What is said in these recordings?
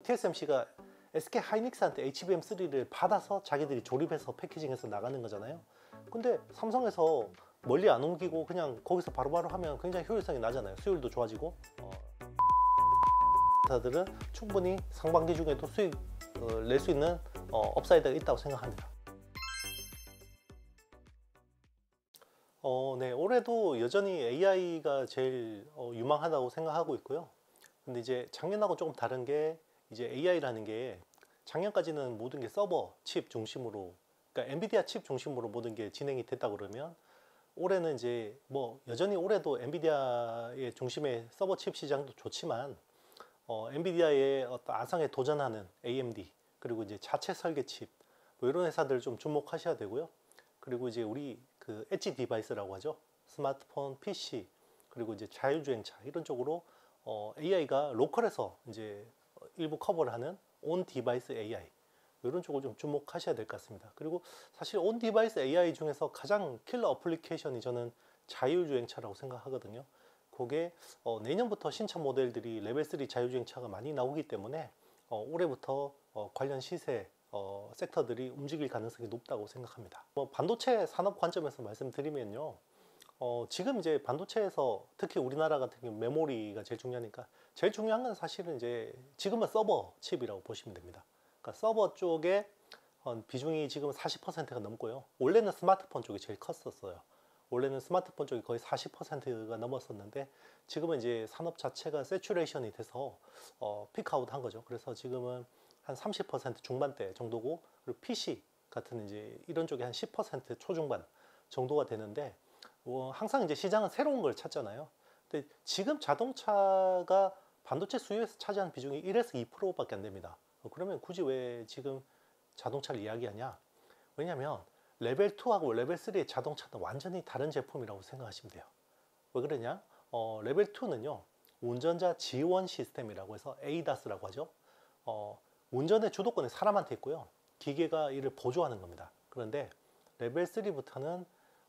TSMC가 SK 하이닉스한테 HBM3를 받아서 자기들이 조립해서 패키징해서 나가는 거잖아요. 근데 삼성에서 멀리 안 옮기고 그냥 거기서 바로바로 하면 굉장히 효율성이 나잖아요. 수율도 좋아지고. 회사들은 충분히 상반기 중에도 수익 낼 수 있는 업사이드가 있다고 생각합니다. 네, 올해도 여전히 AI가 제일 유망하다고 생각하고 있고요. 근데 이제 작년하고 조금 다른 게 이제 AI라는 게 작년까지는 모든 게 서버 칩 중심으로, 그러니까 엔비디아 칩 중심으로 모든 게 진행이 됐다 그러면 올해는 이제 뭐 여전히 올해도 엔비디아의 중심의 서버 칩 시장도 좋지만 엔비디아의 어떤 아상에 도전하는 AMD 그리고 이제 자체 설계 칩 뭐 이런 회사들 좀 주목하셔야 되고요. 그리고 이제 우리 그 엣지 디바이스라고 하죠. 스마트폰, PC 그리고 이제 자율주행차 이런 쪽으로 AI가 로컬에서 이제 일부 커버를 하는 온 디바이스 AI 이런 쪽을 좀 주목하셔야 될 것 같습니다. 그리고 사실 온 디바이스 AI 중에서 가장 킬러 어플리케이션이 저는 자율주행차라고 생각하거든요. 그게 내년부터 신차 모델들이 레벨 3 자율주행차가 많이 나오기 때문에 올해부터 관련 시세 섹터들이 움직일 가능성이 높다고 생각합니다. 반도체 산업 관점에서 말씀드리면요, 지금 이제 반도체에서 특히 우리나라 같은 경우 메모리가 제일 중요하니까 제일 중요한 건 사실은 이제 지금은 서버 칩이라고 보시면 됩니다. 그러니까 서버 쪽에 비중이 지금 40%가 넘고요. 원래는 스마트폰 쪽이 제일 컸었어요. 원래는 스마트폰 쪽이 거의 40%가 넘었었는데 지금은 이제 산업 자체가 세츄레이션이 돼서 피크아웃 한 거죠. 그래서 지금은 한 30% 중반대 정도고, 그리고 PC 같은 이제 이런 쪽이 한 10% 초중반 정도가 되는데 항상 이제 시장은 새로운 걸 찾잖아요. 근데 지금 자동차가 반도체 수요에서 차지하는 비중이 1에서 2%밖에 안 됩니다. 그러면 굳이 왜 지금 자동차를 이야기하냐? 왜냐하면 레벨 2하고 레벨 3의 자동차는 완전히 다른 제품이라고 생각하시면 돼요. 왜 그러냐? 레벨 2는요, 운전자 지원 시스템이라고 해서 ADAS라고 하죠. 운전의 주도권이 사람한테 있고요. 기계가 이를 보조하는 겁니다. 그런데 레벨 3부터는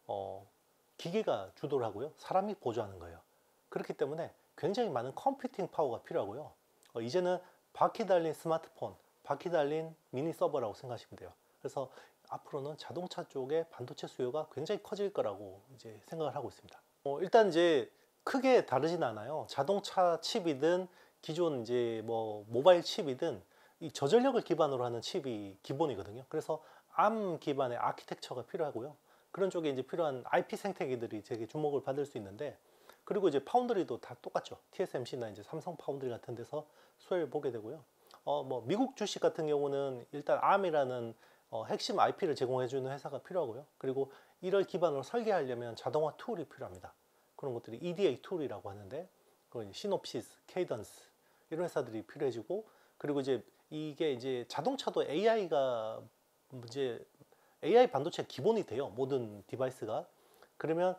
기계가 주도를 하고요. 사람이 보조하는 거예요. 그렇기 때문에 굉장히 많은 컴퓨팅 파워가 필요하고요. 이제는 바퀴 달린 스마트폰, 바퀴 달린 미니 서버라고 생각하시면 돼요. 그래서 앞으로는 자동차 쪽에 반도체 수요가 굉장히 커질 거라고 이제 생각을 하고 있습니다. 일단 이제 크게 다르진 않아요. 자동차 칩이든 기존 이제 뭐 모바일 칩이든 이 저전력을 기반으로 하는 칩이 기본이거든요. 그래서 ARM 기반의 아키텍처가 필요하고요. 그런 쪽에 이제 필요한 IP 생태계들이 되게 주목을 받을 수 있는데, 그리고 이제 파운드리도 다 똑같죠. TSMC나 이제 삼성 파운드리 같은 데서 수혜를 보게 되고요. 뭐 미국 주식 같은 경우는 일단 ARM이라는 핵심 IP를 제공해주는 회사가 필요하고요. 그리고 이를 기반으로 설계하려면 자동화 툴이 필요합니다. 그런 것들이 EDA 툴이라고 하는데, 시놉시스, 케이던스 이런 회사들이 필요해지고, 그리고 이제 이게 이제 자동차도 AI가 이제 AI 반도체 기본이 돼요. 모든 디바이스가. 그러면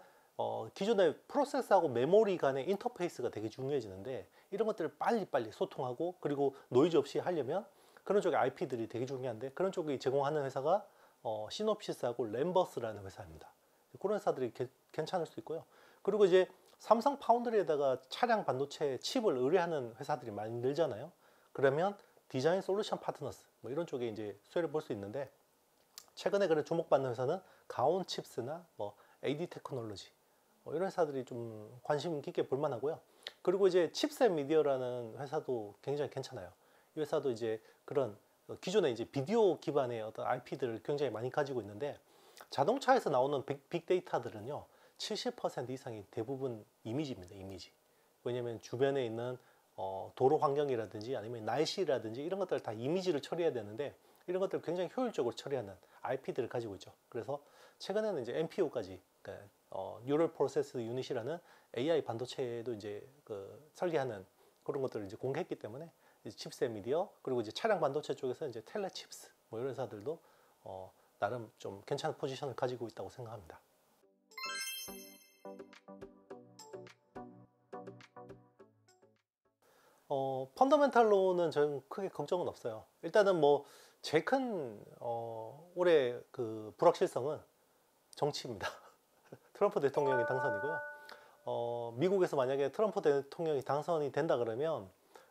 기존의 프로세스하고 메모리 간의 인터페이스가 되게 중요해지는데, 이런 것들을 빨리빨리 소통하고 그리고 노이즈 없이 하려면 그런 쪽의 IP들이 되게 중요한데, 그런 쪽이 제공하는 회사가 시놉시스하고 램버스라는 회사입니다. 그런 회사들이 괜찮을 수 있고요. 그리고 이제 삼성 파운드리에다가 차량 반도체 칩을 의뢰하는 회사들이 많이 늘잖아요. 그러면 디자인 솔루션 파트너스 뭐 이런 쪽에 이제 수혜를 볼 수 있는데, 최근에 그래 주목받는 회사는 가온 칩스나 뭐 AD 테크놀로지 이런 회사들이 좀 관심 깊게 볼 만하고요. 그리고 이제 칩셋 미디어라는 회사도 굉장히 괜찮아요. 이 회사도 이제 그런 기존에 이제 비디오 기반의 어떤 IP들을 굉장히 많이 가지고 있는데, 자동차에서 나오는 빅데이터들은요 70% 이상이 대부분 이미지입니다. 이미지. 왜냐면 주변에 있는 도로 환경이라든지 아니면 날씨라든지 이런 것들을 다 이미지를 처리해야 되는데, 이런 것들을 굉장히 효율적으로 처리하는 IP들을 가지고 있죠. 그래서 최근에는 이제 NPU까지, 그러니까 Neural Process Unit이라는 AI 반도체도 이제 설계하는 그런 것들을 이제 공개했기 때문에 이제 칩셋 미디어, 그리고 이제 차량 반도체 쪽에서 이제 텔레칩스 뭐 이런 회사들도 나름 좀 괜찮은 포지션을 가지고 있다고 생각합니다. 펀더멘탈로는 저는 크게 걱정은 없어요. 일단은 뭐 제일 큰 올해 그 불확실성은 정치입니다. 트럼프 대통령이 당선이고요. 미국에서 만약에 트럼프 대통령이 당선이 된다 그러면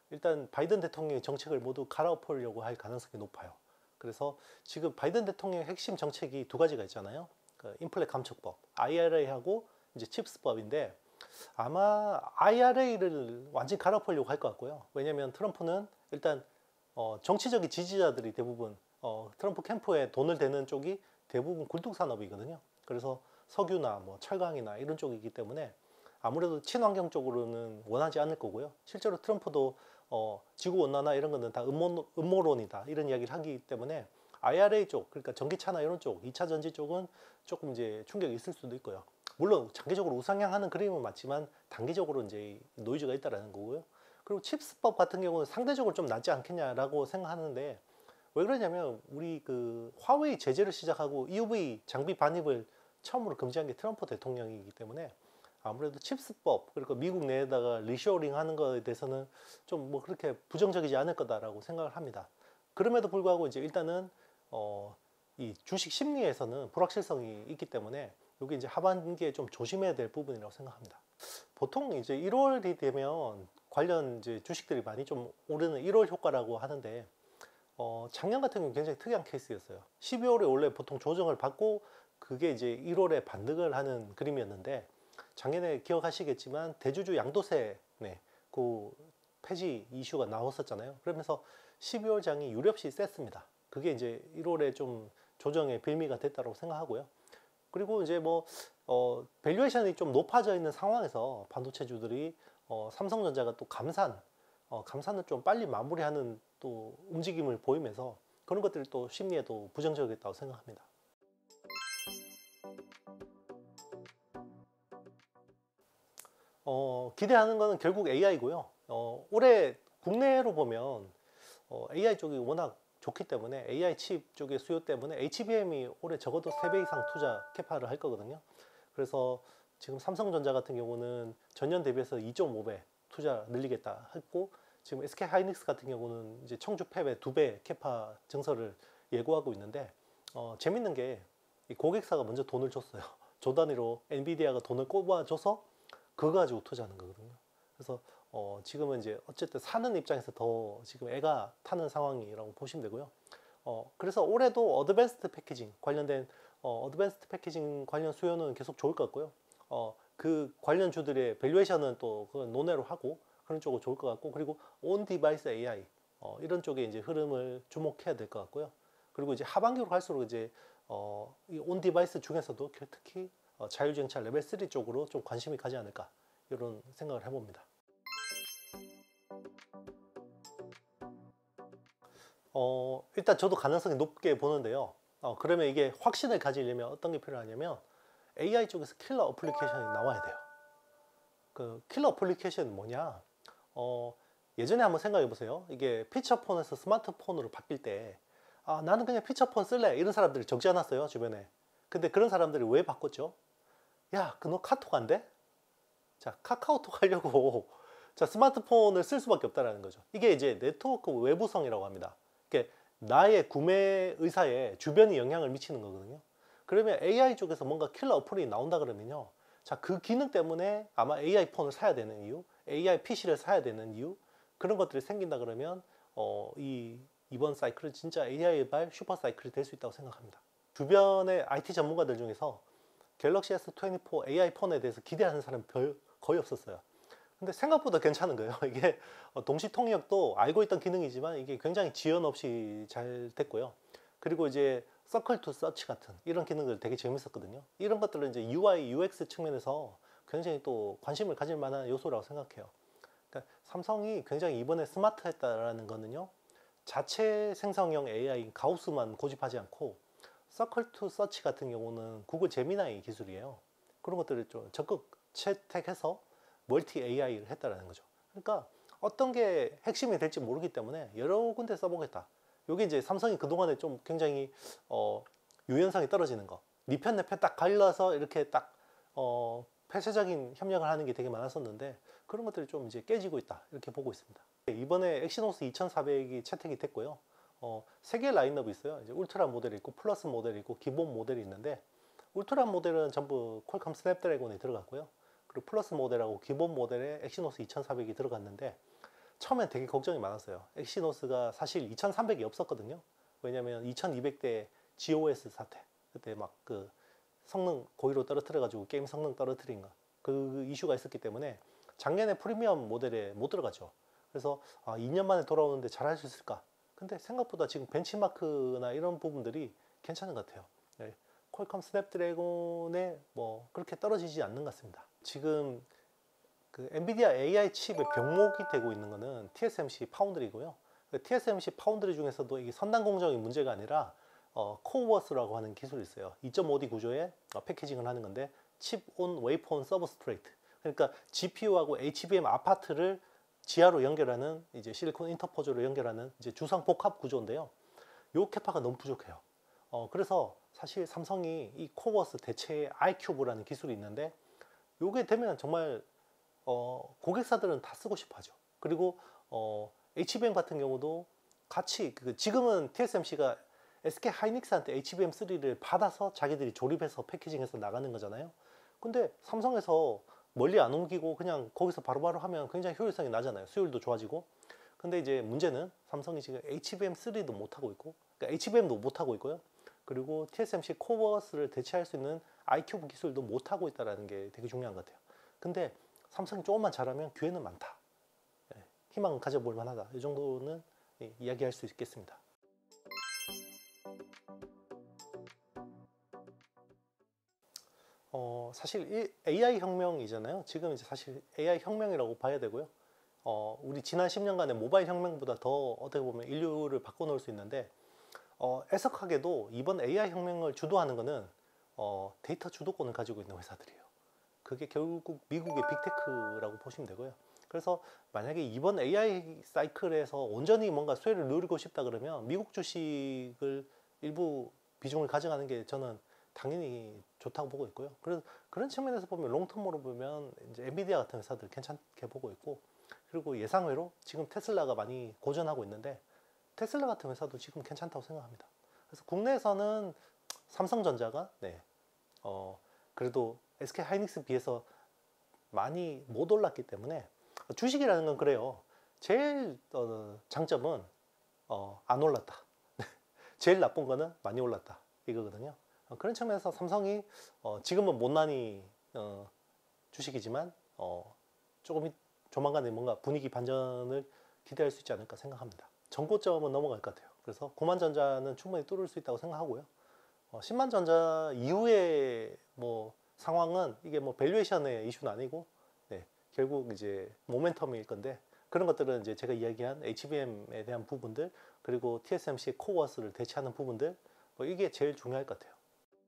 일단 바이든 대통령의 정책을 모두 갈아엎으려고 할 가능성이 높아요. 그래서 지금 바이든 대통령의 핵심 정책이 두 가지가 있잖아요. 그 인플레 감축법, IRA하고 이제 칩스법인데 아마 IRA를 완전히 갈아엎으려고 할 것 같고요. 왜냐하면 트럼프는 일단 정치적인 지지자들이 대부분 트럼프 캠프에 돈을 대는 쪽이 대부분 굴뚝산업이거든요. 그래서 석유나 뭐 철강이나 이런 쪽이기 때문에 아무래도 친환경 쪽으로는 원하지 않을 거고요. 실제로 트럼프도 지구 온난화 이런 거는 다 음모론이다 이런 이야기를 하기 때문에 IRA 쪽, 그러니까 전기차나 이런 쪽, 2차 전지 쪽은 조금 이제 충격이 있을 수도 있고요. 물론 장기적으로 우상향하는 그림은 맞지만 단기적으로 이제 노이즈가 있다라는 거고요. 그리고 칩스법 같은 경우는 상대적으로 좀 낫지 않겠냐라고 생각하는데 왜 그러냐면 우리 그 화웨이 제재를 시작하고 EUV 장비 반입을 처음으로 금지한 게 트럼프 대통령이기 때문에 아무래도 칩스법 그리고 미국 내에다가 리쇼링 하는 거에 대해서는 좀 뭐 그렇게 부정적이지 않을 거다라고 생각을 합니다. 그럼에도 불구하고 이제 일단은 이 주식 심리에서는 불확실성이 있기 때문에 여기 이제 하반기에 좀 조심해야 될 부분이라고 생각합니다. 보통 이제 1월이 되면 관련 이제 주식들이 많이 좀 오르는 1월 효과라고 하는데 작년 같은 경우는 굉장히 특이한 케이스였어요. 12월에 원래 보통 조정을 받고 그게 이제 1월에 반등을 하는 그림이었는데 작년에 기억하시겠지만 대주주 양도세 그 폐지 이슈가 나왔었잖아요. 그러면서 12월 장이 유례없이 셌습니다. 그게 이제 1월에 좀 조정의 빌미가 됐다고 생각하고요. 그리고 이제 뭐 밸류에이션이 좀 높아져 있는 상황에서 반도체주들이 삼성전자가 또 감산을 좀 빨리 마무리하는 또 움직임을 보이면서 그런 것들이 또 심리에도 부정적이었다고 생각합니다. 기대하는 거는 결국 AI고요. 올해 국내로 보면 AI 쪽이 워낙 좋기 때문에 AI 칩 쪽의 수요 때문에 HBM이 올해 적어도 3배 이상 투자 캐파를 할 거거든요. 그래서 지금 삼성전자 같은 경우는 전년 대비해서 2.5배 투자 늘리겠다 했고 지금 SK 하이닉스 같은 경우는 이제 청주 팹의 2배 캐파 증설을 예고하고 있는데 재밌는 게 이 고객사가 먼저 돈을 줬어요. 조 단위로 엔비디아가 돈을 꼽아줘서 그거 가지고 투자하는 거거든요. 그래서 지금은 이제 어쨌든 사는 입장에서 더 지금 애가 타는 상황이라고 보시면 되고요. 그래서 올해도 어드밴스드 패키징 관련된 어드밴스드 패키징 관련 수요는 계속 좋을 것 같고요. 그 관련 주들의 밸류에이션은 또 그건 논외로 하고 그런 쪽으로 좋을 것 같고 그리고 온 디바이스 AI 이런 쪽에 이제 흐름을 주목해야 될 것 같고요. 그리고 이제 하반기로 갈수록 이제 이 온 디바이스 중에서도 특히 자율주행차 레벨 3 쪽으로 좀 관심이 가지 않을까 이런 생각을 해봅니다. 일단 저도 가능성이 높게 보는데요. 그러면 이게 확신을 가지려면 어떤 게 필요하냐면 AI 쪽에서 킬러 어플리케이션이 나와야 돼요. 그 킬러 어플리케이션은 뭐냐? 예전에 한번 생각해 보세요. 이게 피처폰에서 스마트폰으로 바뀔 때 나는 그냥 피처폰 쓸래 이런 사람들이 적지 않았어요 주변에. 근데 그런 사람들이 왜 바꿨죠? 야, 너 카톡 안 돼? 자, 카카오톡 하려고 자, 스마트폰을 쓸 수밖에 없다는 거죠. 이게 이제 네트워크 외부성이라고 합니다. 이게 나의 구매 의사에 주변이 영향을 미치는 거거든요. 그러면 AI 쪽에서 뭔가 킬러 어플이 나온다 그러면요. 자, 그 기능 때문에 아마 AI 폰을 사야 되는 이유, AI PC를 사야 되는 이유, 그런 것들이 생긴다 그러면 이번 사이클은 진짜 AI발 슈퍼 사이클이 될 수 있다고 생각합니다. 주변의 IT 전문가들 중에서 갤럭시 S24 AI 폰에 대해서 기대하는 사람이 거의 없었어요. 근데 생각보다 괜찮은 거예요. 이게 동시 통역도 알고 있던 기능이지만 이게 굉장히 지연 없이 잘 됐고요. 그리고 이제 서클 투 서치 같은 이런 기능들 되게 재밌었거든요. 이런 것들은 이제 UI, UX 측면에서 굉장히 또 관심을 가질 만한 요소라고 생각해요. 그러니까 삼성이 굉장히 이번에 스마트했다라는 거는요. 자체 생성형 AI 가우스만 고집하지 않고 서클 투 서치 같은 경우는 구글 제미나이 기술이에요. 그런 것들을 좀 적극 채택해서 멀티 AI를 했다라는 거죠. 그러니까 어떤 게 핵심이 될지 모르기 때문에 여러 군데 써보겠다. 이게 이제 삼성이 그동안에 좀 굉장히 유연성이 떨어지는 거. 네 편 내 편 딱 갈라서 이렇게 딱 폐쇄적인 협력을 하는 게 되게 많았었는데 그런 것들이 좀 이제 깨지고 있다. 이렇게 보고 있습니다. 이번에 엑시노스 2400이 채택이 됐고요. 3개의 라인업이 있어요. 이제 울트라 모델이 있고 플러스 모델이 있고 기본 모델이 있는데 울트라 모델은 전부 퀄컴 스냅드래곤이 들어갔고요. 그리고 플러스 모델하고 기본 모델에 엑시노스 2400이 들어갔는데 처음엔 되게 걱정이 많았어요. 엑시노스가 사실 2300이 없었거든요. 왜냐면 2200대 GOS 사태, 그때 막 그 성능 고의로 떨어뜨려가지고 게임 성능 떨어뜨린 거, 그 이슈가 있었기 때문에 작년에 프리미엄 모델에 못 들어갔죠. 그래서 2년 만에 돌아오는데 잘할 수 있을까? 근데 생각보다 지금 벤치마크나 이런 부분들이 괜찮은 것 같아요. 네. 퀄컴 스냅드래곤에 뭐 그렇게 떨어지지 않는 것 같습니다. 지금 그 엔비디아 AI 칩의 병목이 되고 있는 거는 TSMC 파운드리고요. TSMC 파운드리 중에서도 이게 선단 공정이 문제가 아니라 코어워스라고 하는 기술이 있어요. 2.5D 구조의 패키징을 하는 건데 칩 온 웨이퍼 온 서브스트레이트. 그러니까 GPU하고 HBM 아파트를 지하로 연결하는 이제 실리콘 인터포저로 연결하는 이제 주상 복합 구조인데요. 요 캐파가 너무 부족해요. 그래서 사실 삼성이 이 코어워스 대체 iCube라는 기술이 있는데 요게 되면 정말 고객사들은 다 쓰고 싶어 하죠. 그리고 HBM 같은 경우도 같이 지금은 TSMC가 SK 하이닉스한테 HBM3를 받아서 자기들이 조립해서 패키징해서 나가는 거잖아요. 근데 삼성에서 멀리 안 옮기고 그냥 거기서 바로바로 하면 굉장히 효율성이 나잖아요. 수율도 좋아지고. 근데 이제 문제는 삼성이 지금 HBM3도 못하고 있고, 그러니까 HBM도 못하고 있고요. 그리고 TSMC 코어스를 대체할 수 있는 iCube 기술도 못하고 있다는 게 되게 중요한 것 같아요. 근데 삼성이 조금만 잘하면 기회는 많다. 희망 가져볼 만하다. 이 정도는 이야기할 수 있겠습니다. 사실 이 AI 혁명이잖아요. 지금 이제 사실 AI 혁명이라고 봐야 되고요. 우리 지난 10년간의 모바일 혁명보다 더 어떻게 보면 인류를 바꿔놓을 수 있는데, 애석하게도 이번 AI 혁명을 주도하는 거는 데이터 주도권을 가지고 있는 회사들이에요. 그게 결국 미국의 빅테크라고 보시면 되고요. 그래서 만약에 이번 AI 사이클에서 온전히 뭔가 수혜를 누리고 싶다 그러면 미국 주식을 일부 비중을 가져가는 게 저는 당연히 좋다고 보고 있고요. 그래서 그런 측면에서 보면 롱텀으로 보면 이제 엔비디아 같은 회사들 괜찮게 보고 있고, 그리고 예상외로 지금 테슬라가 많이 고전하고 있는데 테슬라 같은 회사도 지금 괜찮다고 생각합니다. 그래서 국내에서는 삼성전자가 그래도 SK 하이닉스 비해서 많이 못 올랐기 때문에, 주식이라는 건 그래요. 제일 장점은 안 올랐다. 제일 나쁜 거는 많이 올랐다, 이거거든요. 그런 측면에서 삼성이 지금은 못난이 주식이지만 조금 조만간에 뭔가 분위기 반전을 기대할 수 있지 않을까 생각합니다. 전고점은 넘어갈 것 같아요. 그래서 9만전자는 충분히 뚫을 수 있다고 생각하고요. 10만전자 이후의 뭐 상황은 이게 뭐 밸류에이션의 이슈는 아니고, 결국 이제 모멘텀일 건데, 그런 것들은 이제 제가 이야기한 HBM에 대한 부분들, 그리고 TSMC 코어스를 대체하는 부분들, 뭐 이게 제일 중요할 것 같아요.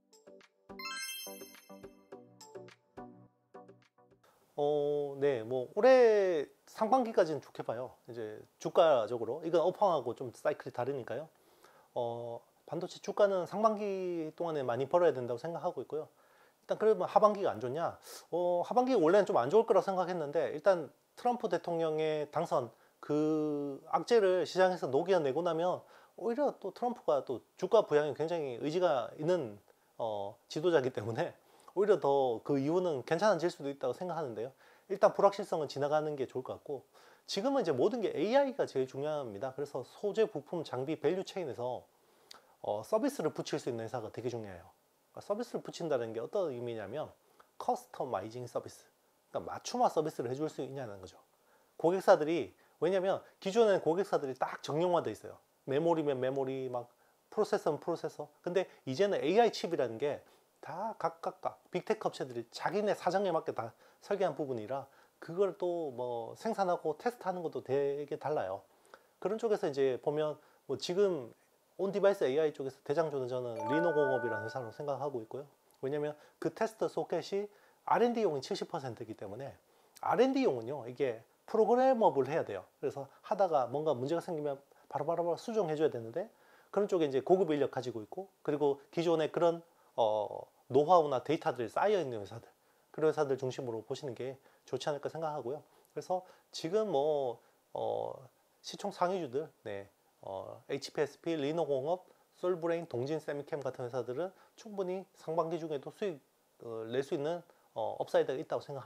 네, 뭐 올해 상반기까지는 좋게 봐요. 이제 주가적으로 이건 업황하고 좀 사이클이 다르니까요. 반도체 주가는 상반기 동안에 많이 벌어야 된다고 생각하고 있고요. 일단 그러면 하반기가 안 좋냐? 하반기 원래는 좀 안 좋을 거라고 생각했는데, 일단 트럼프 대통령의 당선 그 악재를 시장에서 녹여내고 나면 오히려 또 트럼프가 또 주가 부양에 굉장히 의지가 있는 지도자이기 때문에 오히려 더 그 이후는 괜찮아질 수도 있다고 생각하는데요. 일단 불확실성은 지나가는 게 좋을 것 같고, 지금은 이제 모든 게 AI가 제일 중요합니다. 그래서 소재, 부품, 장비, 밸류 체인에서 서비스를 붙일 수 있는 회사가 되게 중요해요. 그러니까 서비스를 붙인다는 게 어떤 의미냐면 커스터마이징 서비스, 그러니까 맞춤화 서비스를 해줄 수 있냐는 거죠. 고객사들이, 왜냐면 기존에는 고객사들이 딱 정형화돼 있어요. 메모리면 메모리, 막 프로세서면 프로세서. 근데 이제는 AI 칩이라는 게 다 각각 빅테크 업체들이 자기네 사정에 맞게 다 설계한 부분이라, 그걸 또 뭐 생산하고 테스트하는 것도 되게 달라요. 그런 쪽에서 이제 보면 뭐 지금 온 디바이스 AI 쪽에서 대장주는 저는 리노공업이라는 회사로 생각하고 있고요. 왜냐면 그 테스트 소켓이 R&D용이 70%이기 때문에, R&D용은요 이게 프로그래머블 해야 돼요. 그래서 하다가 뭔가 문제가 생기면 바로바로 수정해 줘야 되는데, 그런 쪽에 이제 고급 인력 가지고 있고, 그리고 기존에 그런 노하우나 데이터들이 쌓여 있는 회사들, 그런 회사들 중심으로 보시는 게 좋지 않을까 생각하고요. 그래서 지금 뭐 시총 상위주들, HPSP, 리노공업, 솔브레인, 동진 세미캠 같은 회사들은 충분히 상반기 중에도 수익 낼 수 있는 업사이드가 있다고 생각합니다.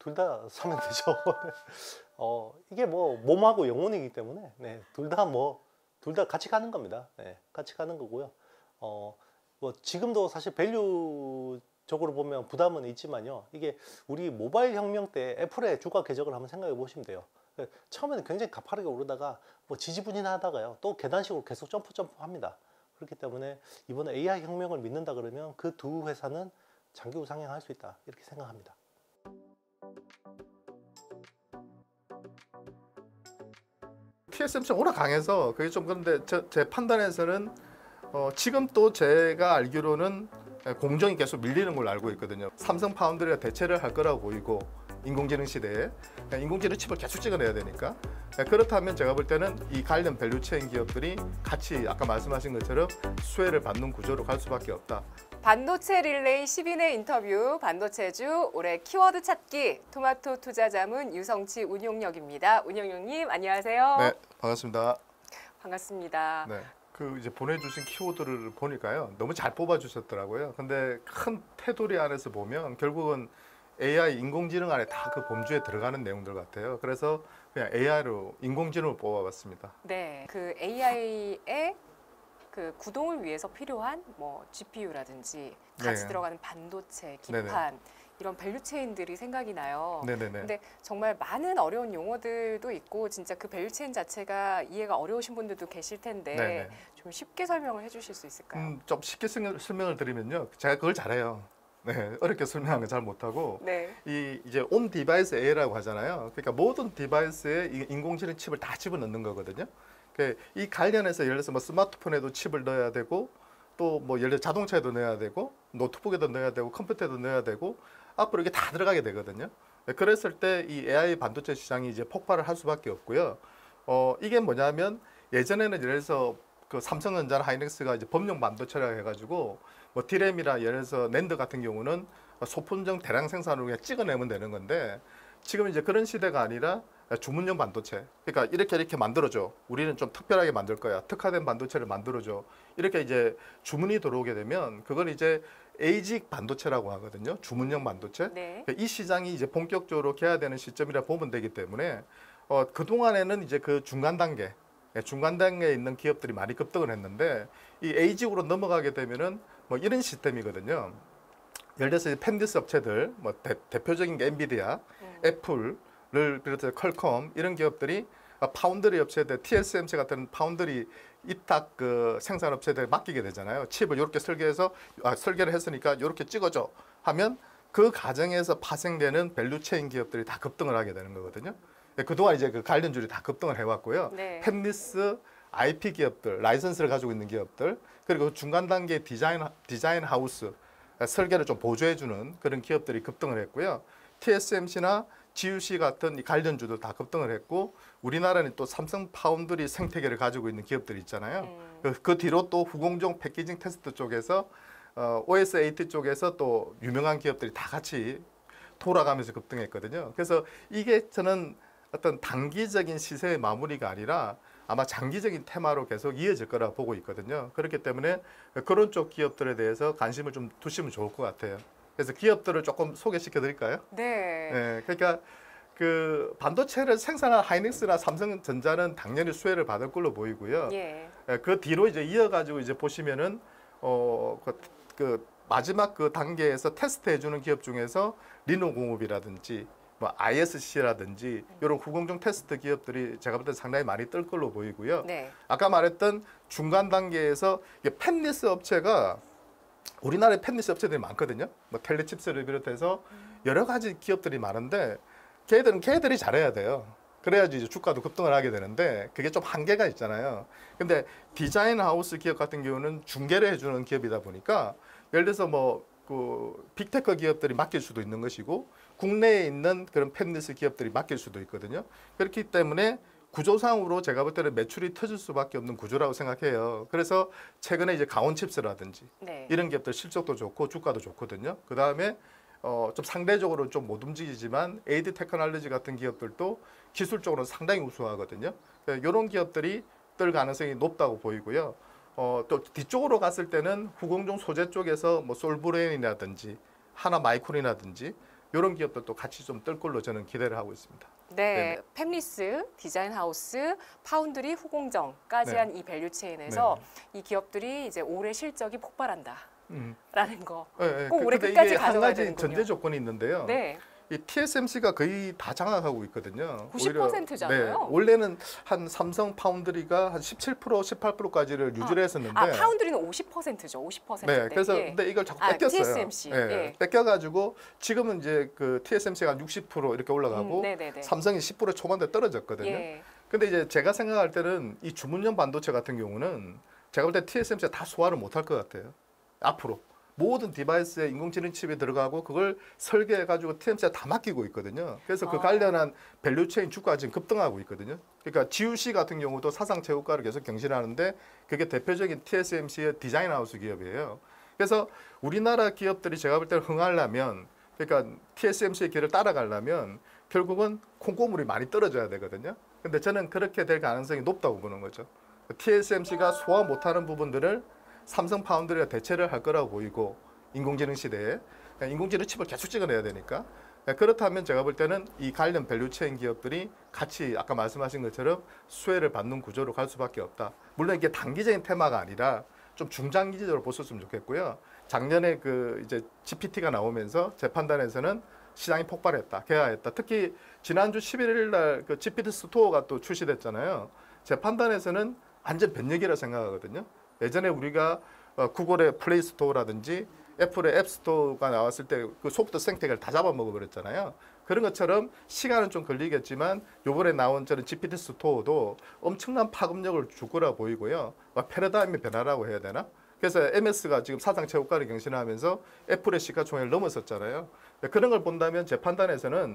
둘 다 사면 되죠. 이게 뭐 몸하고 영혼이기 때문에 네, 둘 다 같이 가는 겁니다. 네, 같이 가는 거고요. 뭐 지금도 사실 밸류적으로 보면 부담은 있지만요. 이게 우리 모바일 혁명 때 애플의 주가 궤적을 한번 생각해 보시면 돼요. 처음에는 굉장히 가파르게 오르다가 뭐 지지부진하다가요. 또 계단식으로 계속 점프 합니다. 그렇기 때문에 이번에 AI 혁명을 믿는다 그러면 그 두 회사는 장기 우상향할 수 있다. 이렇게 생각합니다. TSMC가 워낙 강해서 그게 좀 그런데 제 판단에서는 지금 또 제가 알기로는 공정이 계속 밀리는 걸로 알고 있거든요. 삼성 파운드리가 대체를 할 거라고 보이고 인공지능 시대에 인공지능 칩을 계속 찍어내야 되니까 그렇다면 제가 볼 때는 이 관련 밸류체인 기업들이 같이 아까 말씀하신 것처럼 수혜를 받는 구조로 갈 수밖에 없다. 반도체 릴레이 10인의 인터뷰, 반도체주 올해 키워드 찾기, 토마토 투자자문 유성치 운용력입니다. 운용력님 안녕하세요. 네, 반갑습니다. 반갑습니다. 네, 그 이제 보내주신 키워드를 보니까요, 너무 잘 뽑아주셨더라고요. 근데 큰 테두리 안에서 보면 결국은 AI 인공지능 안에 다 그 범주에 들어가는 내용들 같아요. 그래서 그냥 AI로 인공지능을 뽑아봤습니다. 네, 그 AI의 그 구동을 위해서 필요한 뭐 GPU라든지 같이 네. 들어가는 반도체, 기판 네네. 이런 밸류체인들이 생각이 나요. 네네네. 근데 정말 많은 어려운 용어들도 있고 진짜 그 밸류체인 자체가 이해가 어려우신 분들도 계실 텐데 네네. 좀 쉽게 설명을 해주실 수 있을까요? 좀 쉽게 설명을 드리면요, 제가 그걸 잘해요. 네, 어렵게 설명하는 건 잘 못하고 네. 이제 온 디바이스 AI라고 하잖아요. 그러니까 모든 디바이스에 이 인공지능 칩을 다 집어넣는 거거든요. 이 관련해서 예를 들어서 뭐 스마트폰에도 칩을 넣어야 되고 또 뭐 예를 들어 자동차에도 넣어야 되고 노트북에도 넣어야 되고 컴퓨터에도 넣어야 되고 앞으로 이게 다 들어가게 되거든요. 그랬을 때 이 AI 반도체 시장이 이제 폭발을 할 수밖에 없고요. 이게 뭐냐면 예전에는 예를 들어서 그 삼성전자나 하이닉스가 이제 범용 반도체라고 해가지고 뭐 디램이나 예를 들어서 낸드 같은 경우는 소품종 대량 생산으로 그냥 찍어내면 되는 건데 지금 이제 그런 시대가 아니라 주문용 반도체. 그러니까 이렇게 만들어줘. 우리는 좀 특별하게 만들 거야. 특화된 반도체를 만들어줘. 이렇게 이제 주문이 들어오게 되면 그건 이제 에이직 반도체라고 하거든요. 주문용 반도체. 네. 이 시장이 이제 본격적으로 개화되는 시점이라 보면 되기 때문에 그 동안에는 이제 그 중간 단계에 있는 기업들이 많이 급등을 했는데 이 에이직으로 넘어가게 되면은 뭐 이런 시스템이거든요. 예를 들어서 펜디스 업체들, 뭐 대표적인 게 엔비디아, 애플을 비롯해서 퀄컴 이런 기업들이 파운드리 업체들, TSMC 같은 파운드리 입탁 그 생산 업체들에 맡기게 되잖아요. 칩을 이렇게 설계를 했으니까 이렇게 찍어줘 하면 그 과정에서 파생되는 밸류체인 기업들이 다 급등을 하게 되는 거거든요. 그동안 이제 그 관련주들이 다 급등을 해왔고요. 네. 펜리스, IP 기업들, 라이선스를 가지고 있는 기업들, 그리고 중간 단계 디자인 하우스, 설계를 좀 보조해주는 그런 기업들이 급등을 했고요. TSMC나 GUC 같은 이 관련주도 다 급등을 했고 우리나라는 또 삼성 파운드리 생태계를 가지고 있는 기업들이 있잖아요. 그 뒤로 또 후공정 패키징 테스트 쪽에서 OSAT 쪽에서 또 유명한 기업들이 다 같이 돌아가면서 급등했거든요. 그래서 이게 저는 어떤 단기적인 시세의 마무리가 아니라 아마 장기적인 테마로 계속 이어질 거라 보고 있거든요. 그렇기 때문에 그런 쪽 기업들에 대해서 관심을 좀 두시면 좋을 것 같아요. 그래서 기업들을 조금 소개시켜 드릴까요? 네. 네, 그러니까 그 반도체를 생산한 하이닉스나 삼성전자는 당연히 수혜를 받을 걸로 보이고요. 예. 그 뒤로 이제 이어가지고 이제 보시면은 그 마지막 그 단계에서 테스트해주는 기업 중에서 리노공업이라든지 뭐 ISC라든지 이런 후공정 테스트 기업들이 제가 볼 때 상당히 많이 뜰 걸로 보이고요. 네. 아까 말했던 중간 단계에서 펜리스 업체가 우리나라에 펜리스 업체들이 많거든요. 뭐 텔레칩스를 비롯해서 여러 가지 기업들이 많은데 걔들이 잘해야 돼요. 그래야지 이제 주가도 급등을 하게 되는데 그게 좀 한계가 있잖아요. 근데 디자인 하우스 기업 같은 경우는 중개를 해주는 기업이다 보니까 예를 들어서 뭐 그 빅테크 기업들이 맡길 수도 있는 것이고 국내에 있는 그런 펜리스 기업들이 맡길 수도 있거든요. 그렇기 때문에 구조상으로 제가 볼 때는 매출이 터질 수밖에 없는 구조라고 생각해요. 그래서 최근에 이제 가온칩스라든지 네. 이런 기업들 실적도 좋고 주가도 좋거든요. 그 다음에 좀 상대적으로 좀 못 움직이지만 에이드 테크놀로지 같은 기업들도 기술적으로 상당히 우수하거든요. 이런 기업들이 뜰 가능성이 높다고 보이고요. 또 뒤쪽으로 갔을 때는 후공정 소재 쪽에서 뭐 솔브레인이라든지 하나 마이크론이라든지 이런 기업들도 같이 좀 뜰 걸로 저는 기대를 하고 있습니다. 네, 네네. 팹리스, 디자인하우스, 파운드리, 후공정까지 네. 한 이 밸류 체인에서 이 기업들이 이제 올해 실적이 폭발한다라는 거. 네, 꼭 올해 근데 끝까지 이게 한 가져가야 가지 되는군요. 전제 조건이 있는데요. 네, 이 TSMC가 거의 다 장악하고 있거든요. 90%잖아요. 네, 원래는 한 삼성 파운드리가 한 17%, 18%까지를 유지를 했었는데 파운드리는 50%죠. 50%. 네, 그래서 예. 근데 이걸 자꾸 뺏겼어요. TSMC. 네, 예. 뺏겨가지고 지금은 이제 그 TSMC가 60% 이렇게 올라가고 네네네. 삼성이 10% 초반대 떨어졌거든요. 예. 근데 이제 제가 생각할 때는 이 주문형 반도체 같은 경우는 제가 볼 때 TSMC가 다 소화를 못할 것 같아요. 앞으로 모든 디바이스에 인공지능 칩이 들어가고 그걸 설계해가지고 TSMC가 다 맡기고 있거든요. 그래서 그 관련한 밸류체인 주가가 지금 급등하고 있거든요. 그러니까 GUC 같은 경우도 사상 최고가를 계속 경신하는데 그게 대표적인 TSMC의 디자인하우스 기업이에요. 그래서 우리나라 기업들이 제가 볼 때 흥하려면 그러니까 TSMC의 길을 따라가려면 결국은 콩고물이 많이 떨어져야 되거든요. 근데 저는 그렇게 될 가능성이 높다고 보는 거죠. TSMC가 소화 못하는 부분들을 삼성 파운드리가 대체를 할 거라고 보이고 인공지능 시대에 인공지능 칩을 계속 찍어내야 되니까 그렇다면 제가 볼 때는 이 관련 밸류체인 기업들이 같이 아까 말씀하신 것처럼 수혜를 받는 구조로 갈 수밖에 없다. 물론 이게 단기적인 테마가 아니라 좀 중장기적으로 보셨으면 좋겠고요. 작년에 그 이제 GPT가 나오면서 제 판단에서는 시장이 폭발했다, 개화했다. 특히 지난주 11일 날 그 GPT 스토어가 또 출시됐잖아요. 제 판단에서는 완전 변혁이라 생각하거든요. 예전에 우리가 구글의 플레이 스토어라든지 애플의 앱 스토어가 나왔을 때 그 소프트 생태계를 다 잡아먹어 버렸잖아요. 그런 것처럼 시간은 좀 걸리겠지만 요번에 나온 저는 GPT 스토어도 엄청난 파급력을 줄 거라 보이고요. 패러다임의 변화라고 해야 되나? 그래서 MS가 지금 사상 최고가를 경신하면서 애플의 시가총액을 넘었었잖아요. 그런 걸 본다면 제 판단에서는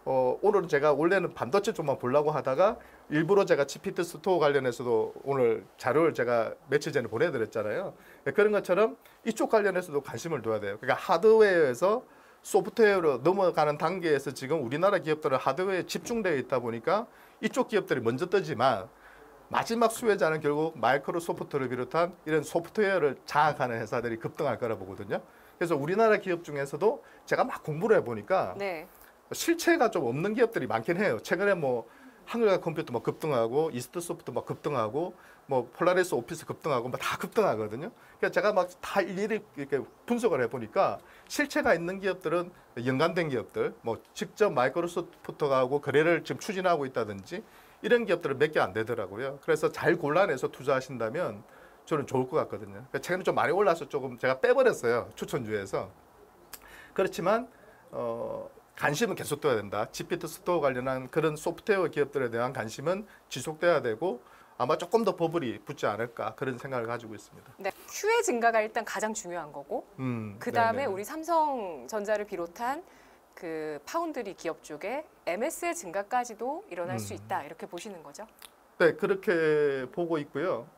오늘은 제가 원래는 반도체 쪽만 보려고 하다가 일부러 제가 GPT 스토어 관련해서도 오늘 자료를 제가 며칠 전에 보내드렸잖아요. 그런 것처럼 이쪽 관련해서도 관심을 둬야 돼요. 그러니까 하드웨어에서 소프트웨어로 넘어가는 단계에서 지금 우리나라 기업들은 하드웨어에 집중되어 있다 보니까 이쪽 기업들이 먼저 뜨지만 마지막 수혜자는 결국 마이크로소프트를 비롯한 이런 소프트웨어를 장악하는 회사들이 급등할 거라 보거든요. 그래서 우리나라 기업 중에서도 제가 막 공부를 해보니까 네. 실체가 좀 없는 기업들이 많긴 해요. 최근에 뭐 한글과 컴퓨터 막 급등하고 이스트 소프트 막 급등하고 뭐 폴라리스 오피스 급등하고 막 다 급등하거든요. 그러니까 제가 막 다 일일이 이렇게 분석을 해보니까 실체가 있는 기업들은 연관된 기업들, 뭐 직접 마이크로소프트하고 거래를 지금 추진하고 있다든지 이런 기업들은 몇 개 안 되더라고요. 그래서 잘 골라내서 투자하신다면 저는 좋을 것 같거든요. 그러니까 최근에 좀 많이 올라서 조금 제가 빼버렸어요. 추천주에서. 그렇지만 관심은 계속돼야 된다. GPT 스토어 관련한 그런 소프트웨어 기업들에 대한 관심은 지속돼야 되고 아마 조금 더 버블이 붙지 않을까 그런 생각을 가지고 있습니다. 네. 큐의 증가가 일단 가장 중요한 거고 그 다음에 네네. 우리 삼성전자를 비롯한 그 파운드리 기업 쪽에 MS의 증가까지도 일어날 수 있다 이렇게 보시는 거죠? 네, 그렇게 보고 있고요.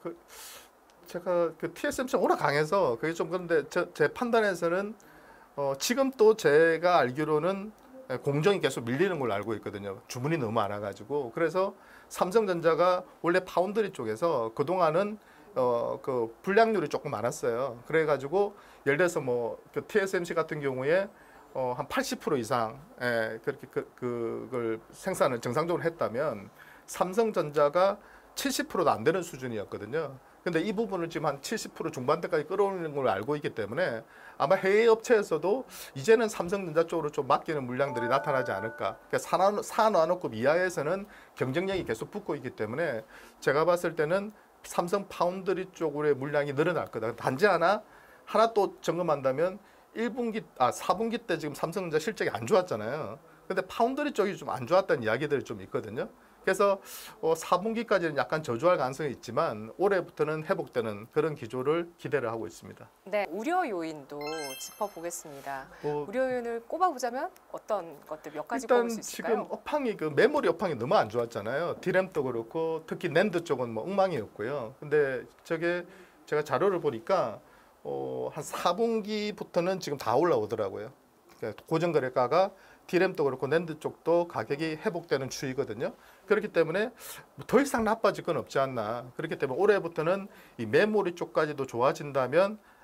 제가 그 TSMC가 워낙 강해서 그게 좀 그런데 제 판단에서는 지금 또 제가 알기로는 공정이 계속 밀리는 걸로 알고 있거든요. 주문이 너무 많아가지고 그래서 삼성전자가 원래 파운드리 쪽에서 그동안은 그 불량률이 조금 많았어요. 그래가지고 예를 들어서 뭐그 TSMC 같은 경우에 한 80% 이상 그렇게 그걸 생산을 정상적으로 했다면 삼성전자가 70%도 안 되는 수준이었거든요. 근데 이 부분을 지금 한 70% 중반대까지 끌어올리는 걸로 알고 있기 때문에 아마 해외 업체에서도 이제는 삼성전자 쪽으로 좀 맡기는 물량들이 나타나지 않을까. 그러니까 사나노급 이하에서는 경쟁력이 계속 붙고 있기 때문에 제가 봤을 때는 삼성 파운드리 쪽으로의 물량이 늘어날 거다. 단지 하나 또 점검한다면 4분기 때 지금 삼성전자 실적이 안 좋았잖아요. 근데 파운드리 쪽이 좀 안 좋았다는 이야기들이 좀 있거든요. 그래서 4분기까지는 약간 저조할 가능성이 있지만 올해부터는 회복되는 그런 기조를 기대를 하고 있습니다. 네, 우려 요인도 짚어보겠습니다. 뭐 우려 요인을 꼽아보자면 어떤 것들 몇 가지 일단 꼽을 수 있을까요? 지금 업황이 그 메모리 업황이 너무 안 좋았잖아요. 디램도 그렇고 특히 낸드 쪽은 뭐 엉망이었고요. 근데 저게 제가 자료를 보니까 한 4분기부터는 지금 다 올라오더라고요. 그러니까 고정거래가가 디램도 그렇고 낸드 쪽도 가격이 회복되는 추이거든요. 그렇기 때문에 더 이상 나빠질 건 없지 않나. 그렇기 때문에 올해부터는 이 메모리 쪽까지도 좋아진다면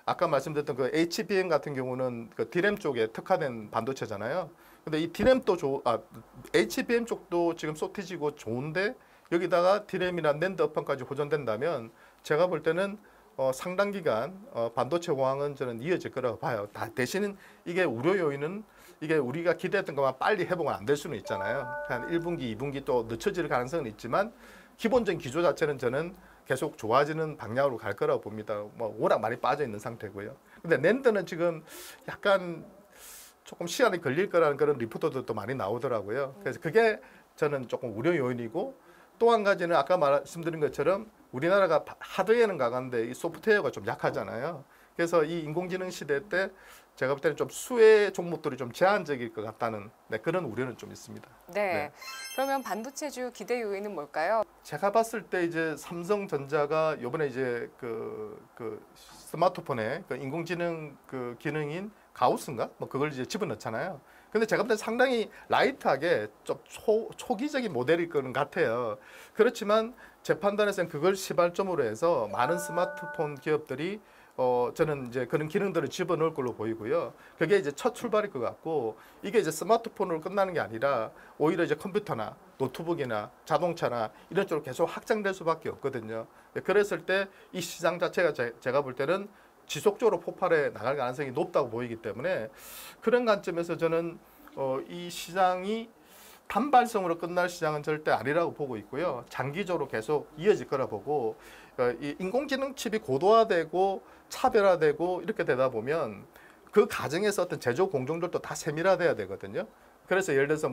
아까 말씀드렸던 그 HBM 같은 경우는 그 D램 쪽에 특화된 반도체잖아요. 근데 이 D램도 HBM 쪽도 지금 쏟아지고 좋은데 여기다가 D램이나 낸드 업황까지 호전된다면 제가 볼 때는 상당 기간 반도체 호황은 저는 이어질 거라고 봐요. 대신 이게 우려 요인은 이게 우리가 기대했던 것만 빨리 회복은 안 될 수는 있잖아요. 한 1분기, 2분기 또 늦춰질 가능성은 있지만 기본적인 기조 자체는 저는 계속 좋아지는 방향으로 갈 거라고 봅니다. 뭐 워낙 많이 빠져 있는 상태고요. 근데 낸드는 지금 약간 조금 시간이 걸릴 거라는 그런 리포터도 또 많이 나오더라고요. 그래서 그게 저는 조금 우려 요인이고 또 한 가지는 아까 말씀드린 것처럼 우리나라가 하드웨어는 강한데 이 소프트웨어가 좀 약하잖아요. 그래서 이 인공지능 시대 때 제가 볼 때는 좀 수혜 종목들이 좀 제한적일 것 같다는 그런 우려는 좀 있습니다. 네. 그러면 반도체주 기대 요인은 뭘까요? 제가 봤을 때 이제 삼성전자가 이번에 이제 그 스마트폰에 그 인공지능 그 기능인 가우스인가 뭐 그걸 이제 집어넣잖아요. 근데 제가 볼 때 상당히 라이트하게 좀 초기적인 모델일 거는 같아요. 그렇지만 제 판단에서는 그걸 시발점으로 해서 많은 스마트폰 기업들이 저는 이제 그런 기능들을 집어넣을 걸로 보이고요. 그게 이제 첫 출발일 것 같고 이게 이제 스마트폰으로 끝나는 게 아니라 오히려 이제 컴퓨터나 노트북이나 자동차나 이런 쪽으로 계속 확장될 수밖에 없거든요. 그랬을 때 이 시장 자체가 제가 볼 때는 지속적으로 폭발해 나갈 가능성이 높다고 보이기 때문에 그런 관점에서 저는 이 시장이 단발성으로 끝날 시장은 절대 아니라고 보고 있고요. 장기적으로 계속 이어질 거라 보고 이 인공지능 칩이 고도화되고 차별화되고 이렇게 되다 보면 그 과정에서 어떤 제조 공정들도 다 세밀화돼야 되거든요. 그래서 예를 들어서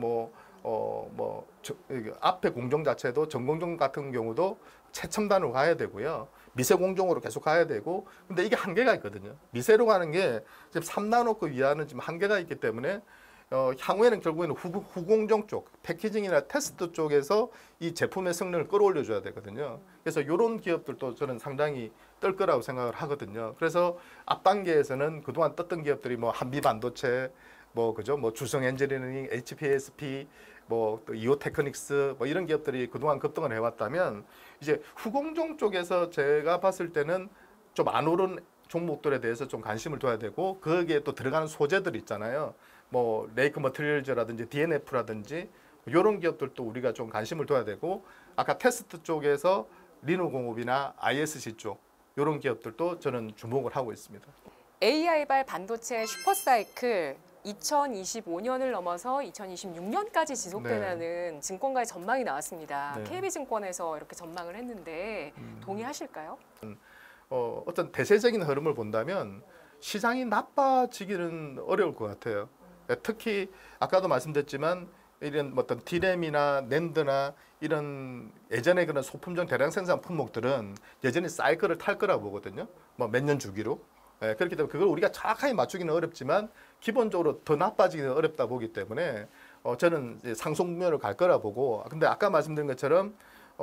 앞에 공정 자체도 전공정 같은 경우도 최첨단으로 가야 되고요. 미세 공정으로 계속 가야 되고 근데 이게 한계가 있거든요. 미세로 가는 게 지금 3나노급 이하는 지금 한계가 있기 때문에 향후에는 결국에는 후공정 쪽, 패키징이나 테스트 쪽에서 이 제품의 성능을 끌어올려 줘야 되거든요. 그래서 이런 기업들도 저는 상당히 뜰 거라고 생각을 하거든요. 그래서 앞 단계에서는 그동안 떴던 기업들이 뭐 한미반도체, 주성 엔지니어링, HPSP, 또 이오테크닉스 이런 기업들이 그동안 급등을 해왔다면 이제 후공정 쪽에서 제가 봤을 때는 좀 안 오른 종목들에 대해서 좀 관심을 둬야 되고 거기에 또 들어가는 소재들 있잖아요. 레이크 머티리얼즈라든지 DNF라든지 이런 기업들도 우리가 좀 관심을 둬야 되고 아까 테스트 쪽에서 리노공업이나 ISC 쪽 이런 기업들도 저는 주목을 하고 있습니다. AI발 반도체 슈퍼사이클 2025년을 넘어서 2026년까지 지속되는 증권가의 전망이 나왔습니다. 네. KB증권에서 이렇게 전망을 했는데 동의하실까요? 어떤 대세적인 흐름을 본다면 시장이 나빠지기는 어려울 것 같아요. 특히 아까도 말씀드렸지만 이런 어떤 D램이나 낸드나 이런 예전에 그런 소품종 대량 생산 품목들은 여전히 사이클을 탈 거라고 보거든요. 몇 년 주기로. 그렇기 때문에 그걸 우리가 정확하게 맞추기는 어렵지만 기본적으로 더 나빠지기는 어렵다 보기 때문에 저는 상승 국면으로 갈 거라 보고 근데 아까 말씀드린 것처럼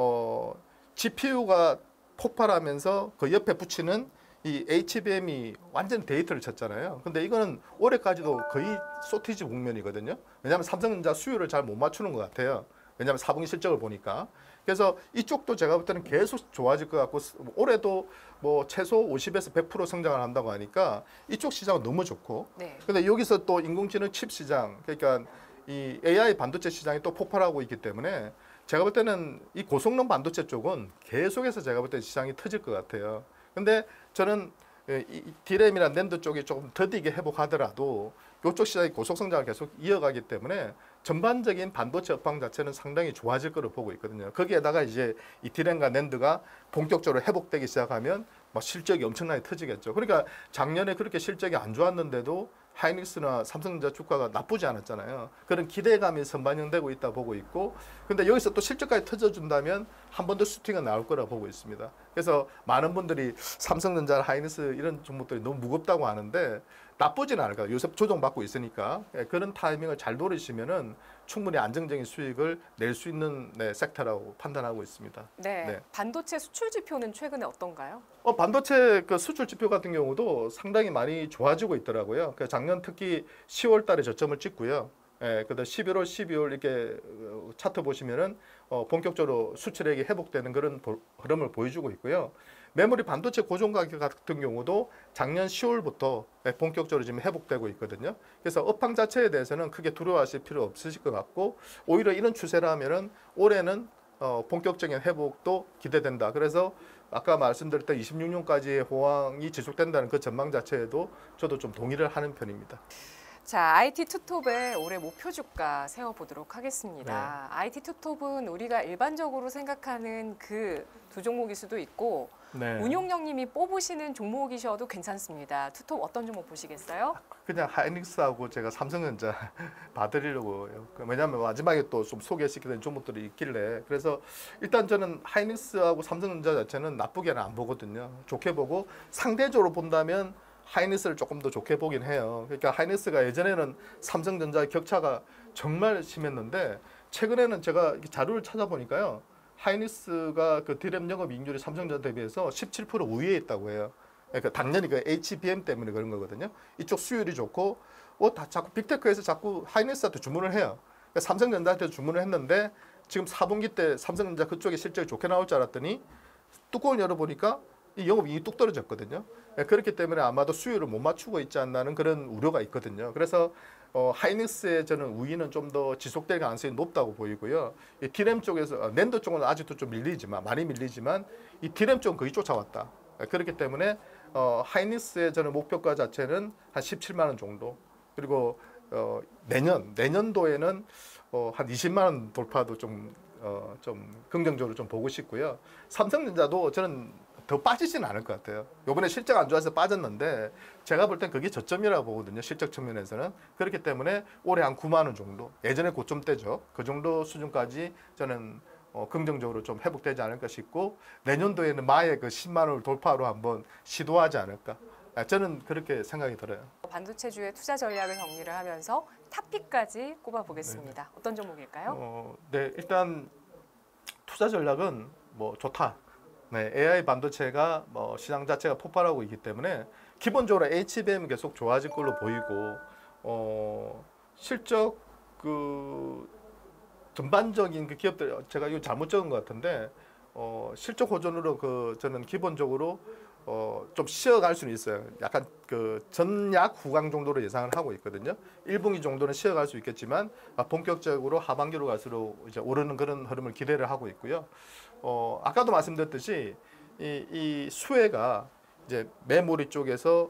GPU가 폭발하면서 그 옆에 붙이는 이 HBM이 완전 데이터를 쳤잖아요. 근데 이거는 올해까지도 거의 쇼티지 국면이거든요. 왜냐하면 삼성전자 수요를 잘 못 맞추는 것 같아요. 왜냐하면 4분기 실적을 보니까. 그래서 이쪽도 제가 볼 때는 계속 좋아질 것 같고 올해도 최소 50에서 100% 성장을 한다고 하니까 이쪽 시장은 너무 좋고. 네. 근데 여기서 또 인공지능 칩 시장, 그러니까 이 AI 반도체 시장이 또 폭발하고 있기 때문에 제가 볼 때는 이 고성능 반도체 쪽은 계속해서 제가 볼 때 시장이 터질 것 같아요. 근데 저는 이 D램이나 낸드 쪽이 조금 더디게 회복하더라도 이쪽 시장이 고속 성장을 계속 이어가기 때문에 전반적인 반도체 업황 자체는 상당히 좋아질 거로 보고 있거든요. 거기에다가 이제 이 D램과 낸드가 본격적으로 회복되기 시작하면 실적이 엄청나게 터지겠죠. 그러니까 작년에 그렇게 실적이 안 좋았는데도 하이닉스나 삼성전자 주가가 나쁘지 않았잖아요. 그런 기대감이 선반영되고 있다 보고 있고 근데 여기서 또 실적까지 터져준다면 한 번 더 슈팅은 나올 거라 보고 있습니다. 그래서 많은 분들이 삼성전자, 하이닉스 이런 종목들이 너무 무겁다고 하는데 나쁘진 않을 거예요. 요새 조정받고 있으니까 그런 타이밍을 잘 노리시면은 충분히 안정적인 수익을 낼 수 있는 섹터라고 판단하고 있습니다. 네. 반도체 수출 지표는 최근에 어떤가요? 반도체 그 수출 지표 같은 경우도 상당히 많이 좋아지고 있더라고요. 작년 특히 10월 달에 저점을 찍고요. 그다음 11월, 12월 이렇게 차트 보시면은 본격적으로 수출액이 회복되는 그런 흐름을 보여주고 있고요. 메모리 반도체 고정 가격 같은 경우도 작년 10월부터 본격적으로 지금 회복되고 있거든요. 그래서 업황 자체에 대해서는 크게 두려워하실 필요 없으실 것 같고 오히려 이런 추세라면은 올해는 본격적인 회복도 기대된다. 그래서 아까 말씀드렸던 26년까지의 호황이 지속된다는 그 전망 자체에도 저도 좀 동의를 하는 편입니다. 자, IT 투톱의 올해 목표 주가 세워보도록 하겠습니다. IT 투톱은 우리가 일반적으로 생각하는 그 두 종목일 수도 있고 네. 운용령님이 뽑으시는 종목이셔도 괜찮습니다. 투톱 어떤 종목 보시겠어요? 그냥 하이닉스하고 제가 삼성전자 봐드리려고요. 왜냐하면 마지막에 또 좀 소개시키는 종목들이 있길래 그래서 일단 저는 하이닉스하고 삼성전자 자체는 나쁘게는 안 보거든요. 좋게 보고 상대적으로 본다면 하이닉스를 조금 더 좋게 보긴 해요. 그러니까 하이닉스가 예전에는 삼성전자의 격차가 정말 심했는데 최근에는 제가 자료를 찾아보니까요. 하이닉스가 그 디램 영업이익률이 삼성전자 대비해서 17% 우위에 있다고 해요. 그러니까 당연히 그 HBM 때문에 그런 거거든요. 이쪽 수율이 좋고 다 자꾸 빅테크에서 자꾸 하이닉스한테 주문을 해요. 그러니까 삼성전자한테 주문을 했는데 지금 4분기 때 삼성전자 그쪽에 실적이 좋게 나올 줄 알았더니 뚜껑을 열어보니까 이 영업이익이 뚝 떨어졌거든요. 그렇기 때문에 아마도 수율을 못 맞추고 있지 않나는 그런 우려가 있거든요. 그래서 하이닉스의 저는 우위는 좀 더 지속될 가능성이 높다고 보이고요. 이 디램 쪽에서 낸드 쪽은 아직도 좀 밀리지만 많이 밀리지만 이 디램 쪽은 거의 쫓아왔다. 그렇기 때문에 하이닉스의 저는 목표가 자체는 한 17만 원 정도. 그리고 내년도에는 한 20만 원 돌파도 좀 긍정적으로 좀 보고 싶고요. 삼성전자도 저는 더 빠지지는 않을 것 같아요. 이번에 실적 안 좋아서 빠졌는데 제가 볼 땐 그게 저점이라고 보거든요. 실적 측면에서는. 그렇기 때문에 올해 한 9만 원 정도, 예전에 고점대죠. 그 정도 수준까지 저는 긍정적으로 좀 회복되지 않을까 싶고 내년도에는 마의 그 10만 원을 돌파로 한번 시도하지 않을까. 저는 그렇게 생각이 들어요. 반도체주의 투자 전략을 정리를 하면서 탑픽까지 꼽아보겠습니다. 네. 어떤 종목일까요? 네, 일단 투자 전략은 뭐 좋다. 네, AI 반도체가 시장 자체가 폭발하고 있기 때문에 기본적으로 HBM 계속 좋아질 걸로 보이고 실적 그 전반적인 그 기업들 제가 이거 잘못 적은 것 같은데 실적 호전으로 저는 기본적으로 좀 쉬어갈 수는 있어요. 약간 그 전약 후강 정도로 예상을 하고 있거든요. 1분기 정도는 쉬어갈 수 있겠지만 본격적으로 하반기로 갈수록 이제 오르는 그런 흐름을 기대를 하고 있고요. 아까도 말씀드렸듯이 이 수혜가 이제 메모리 쪽에서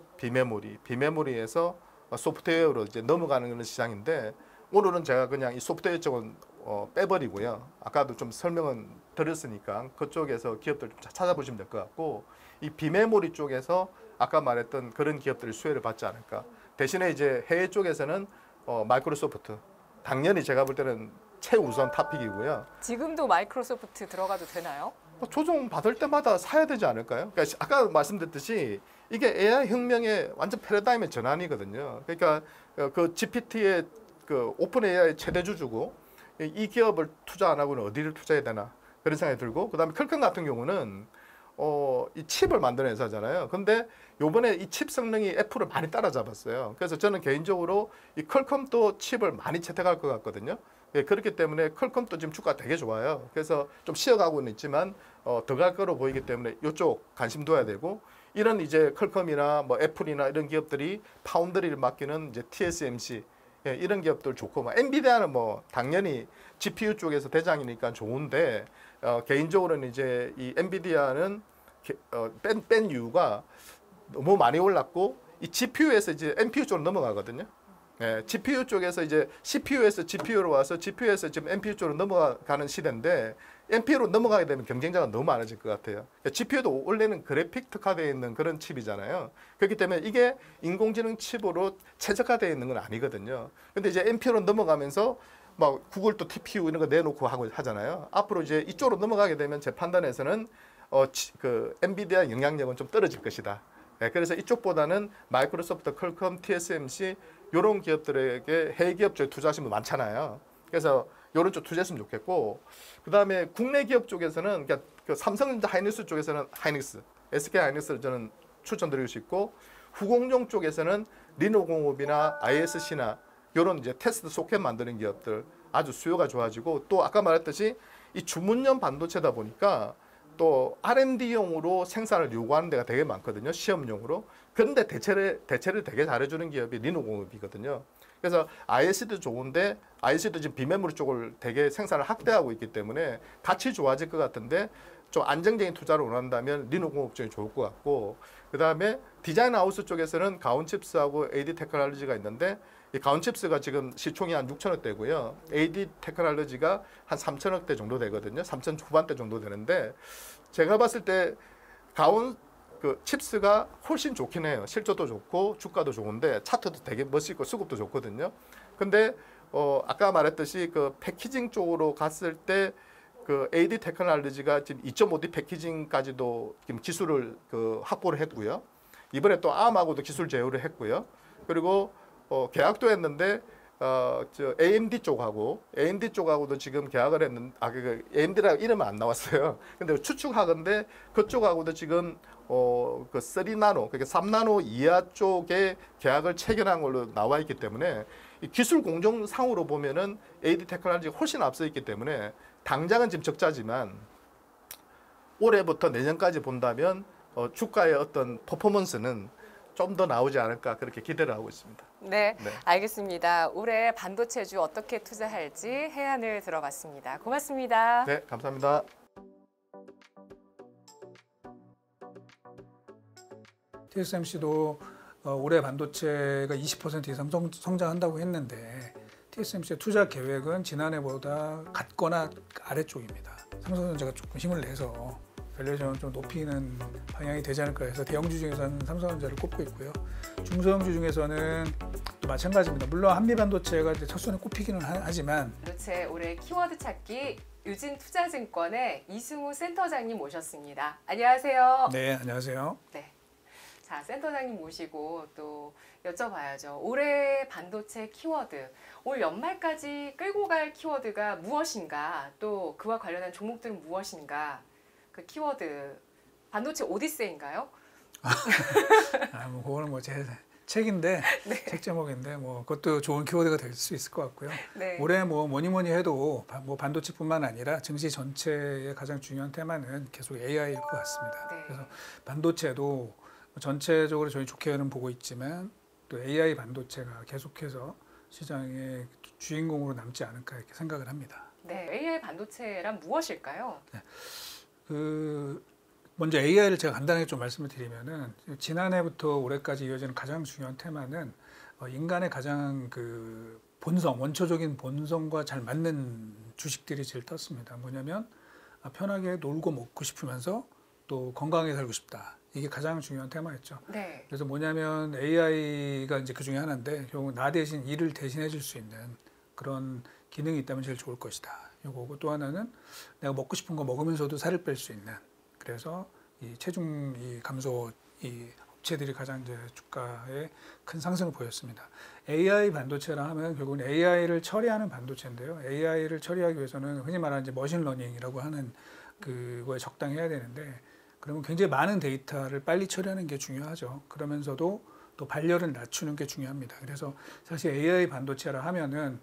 비메모리에서 소프트웨어로 이제 넘어가는 그런 시장인데 오늘은 제가 그냥 이 소프트웨어 쪽은 빼버리고요. 아까도 좀 설명은 드렸으니까 그쪽에서 기업들 좀 찾아보시면 될 것 같고 이 비메모리 쪽에서 아까 말했던 그런 기업들이 수혜를 받지 않을까. 대신에 이제 해외 쪽에서는 마이크로소프트 당연히 제가 볼 때는 최우선 탑픽이고요. 지금도 마이크로소프트 들어가도 되나요? 조정 받을 때마다 사야 되지 않을까요? 그러니까 아까 말씀드렸듯이 이게 AI 혁명의 완전 패러다임의 전환이거든요. 그러니까 그 GPT의 그 오픈 AI 최대주주고 이 기업을 투자 안 하고는 어디를 투자해야 되나 그런 생각이 들고 그다음에 퀄컴 같은 경우는 이 칩을 만드는 회사잖아요. 근데 요번에 이 칩 성능이 애플을 많이 따라잡았어요. 그래서 저는 개인적으로 이 퀄컴도 칩을 많이 채택할 것 같거든요. 예, 그렇기 때문에 퀄컴도 지금 주가 되게 좋아요. 그래서 좀 쉬어가고는 있지만 더 갈 거로 보이기 때문에 이쪽 관심 둬야 되고 이런 이제 퀄컴이나 뭐 애플이나 이런 기업들이 파운드리를 맡기는 이제 TSMC 예, 이런 기업들 좋고 뭐 엔비디아는 뭐 당연히 GPU 쪽에서 대장이니까 좋은데 개인적으로는 이제 이 엔비디아는 뺀 이유가 너무 많이 올랐고 이 GPU에서 이제 NPU 쪽으로 넘어가거든요. 예, GPU 쪽에서 이제 CPU에서 GPU로 와서 GPU에서 지금 NPU 쪽으로 넘어가는 시대인데 NPU로 넘어가게 되면 경쟁자가 너무 많아질 것 같아요. GPU도 원래는 그래픽 특화되어 있는 그런 칩이잖아요. 그렇기 때문에 이게 인공지능 칩으로 최적화되어 있는 건 아니거든요. 근데 이제 NPU로 넘어가면서 막 구글도 TPU 이런 거 내놓고 하잖아요. 앞으로 이제 이쪽으로 넘어가게 되면 제 판단에서는 그 엔비디아 영향력은 좀 떨어질 것이다. 네, 그래서 이쪽보다는 마이크로소프트, 퀄컴, TSMC 이런 기업들에게 해외 기업 쪽에 투자하시는 분 많잖아요. 그래서 이런 쪽 투자했으면 좋겠고 그 다음에 국내 기업 쪽에서는 그러니까 그 삼성전자 하이닉스 쪽에서는 하이닉스, SK 하이닉스를 저는 추천드리고 싶고 후공정 쪽에서는 리노공업이나 ISC나 이런 이제 테스트 소켓 만드는 기업들 아주 수요가 좋아지고 또 아까 말했듯이 이 주문형 반도체다 보니까 또 R&D용으로 생산을 요구하는 데가 되게 많거든요. 시험용으로. 그런데 대체를 되게 잘해주는 기업이 리노공업이거든요. 그래서 IS도 좋은데 IS도 지금 비메모리 쪽을 되게 생산을 확대하고 있기 때문에 같이 좋아질 것 같은데 좀 안정적인 투자를 원한다면 리노공업 쪽이 좋을 것 같고 그 다음에 디자인 하우스 쪽에서는 가온칩스하고 AD 테크놀로지가 있는데 이 가온칩스가 지금 시총이 한 6천억대고요. AD 테크놀로지가 한 3천억대 정도 되거든요. 3천 후반대 정도 되는데 제가 봤을 때 가온 그 칩스가 훨씬 좋긴 해요. 실적도 좋고 주가도 좋은데 차트도 되게 멋있고 수급도 좋거든요. 근데 아까 말했듯이 그 패키징 쪽으로 갔을 때 그 AD 테크놀로지가 지금 2.5D 패키징까지도 지금 기술을 확보를 했고요. 이번에 또 ARM하고도 기술 제휴를 했고요. 그리고 계약도 했는데 저 AMD 쪽하고도 지금 계약을 했는데 그 AMD라고 이름은 안 나왔어요. 근데 추측하건데 그쪽하고도 지금 그 3나노 그러니까 3나노 이하 쪽에 계약을 체결한 걸로 나와 있기 때문에 이 기술 공정상으로 보면은 AD 테크놀로지가 훨씬 앞서 있기 때문에 당장은 지금 적자지만 올해부터 내년까지 본다면 주가의 어떤 퍼포먼스는 좀 더 나오지 않을까 그렇게 기대를 하고 있습니다. 네, 네. 알겠습니다. 올해 반도체주 어떻게 투자할지 해안을 들어봤습니다. 고맙습니다. 네, 감사합니다. TSMC도 올해 반도체가 20% 이상 성장한다고 했는데 TSMC의 투자 계획은 지난해보다 같거나 아래쪽입니다. 삼성전자가 조금 힘을 내서 밸류에이션을 좀 높이는 방향이 되지 않을까 해서 대형주 중에서는 삼성전자를 꼽고 있고요. 중소형주 중에서는 또 마찬가지입니다. 물론 한미반도체가 이제 첫손에 꼽히기는 하지만 반도체 올해 키워드 찾기 유진투자증권의 이승우 센터장님 모셨습니다. 안녕하세요. 네, 안녕하세요. 네. 자, 센터장님 모시고 또 여쭤봐야죠. 올해 반도체 키워드, 올 연말까지 끌고 갈 키워드가 무엇인가, 또 그와 관련한 종목들은 무엇인가, 그 키워드, 반도체 오디세이인가요? 뭐 그거는 뭐 제 책인데, 네. 책 제목인데, 뭐 그것도 좋은 키워드가 될 수 있을 것 같고요. 네. 올해 뭐 뭐니 해도 뭐 반도체뿐만 아니라 증시 전체의 가장 중요한 테마는 계속 AI일 것 같습니다. 네. 그래서 반도체도 전체적으로 저희 좋게는 보고 있지만 또 AI 반도체가 계속해서 시장의 주인공으로 남지 않을까 이렇게 생각을 합니다. 네. AI 반도체란 무엇일까요? 먼저 AI를 제가 간단하게 좀 말씀을 드리면은 지난해부터 올해까지 이어지는 가장 중요한 테마는 인간의 가장 그 본성, 원초적인 본성과 잘 맞는 주식들이 제일 떴습니다. 뭐냐면 편하게 놀고 먹고 싶으면서 또 건강하게 살고 싶다. 이게 가장 중요한 테마였죠. 네. 그래서 뭐냐면 AI가 이제 그 중에 하나인데 결국 나 대신 일을 대신해 줄 수 있는 그런 기능이 있다면 제일 좋을 것이다. 요거고 또 하나는 내가 먹고 싶은 거 먹으면서도 살을 뺄 수 있는 그래서 이 체중 감소 이 업체들이 가장 이제 주가에 큰 상승을 보였습니다. AI 반도체라 하면 결국은 AI를 처리하는 반도체인데요. AI를 처리하기 위해서는 흔히 말하는 이제 머신러닝이라고 하는 그거에 적당해야 되는데 그러면 굉장히 많은 데이터를 빨리 처리하는 게 중요하죠. 그러면서도 또 발열을 낮추는 게 중요합니다. 그래서 사실 AI 반도체라 하면은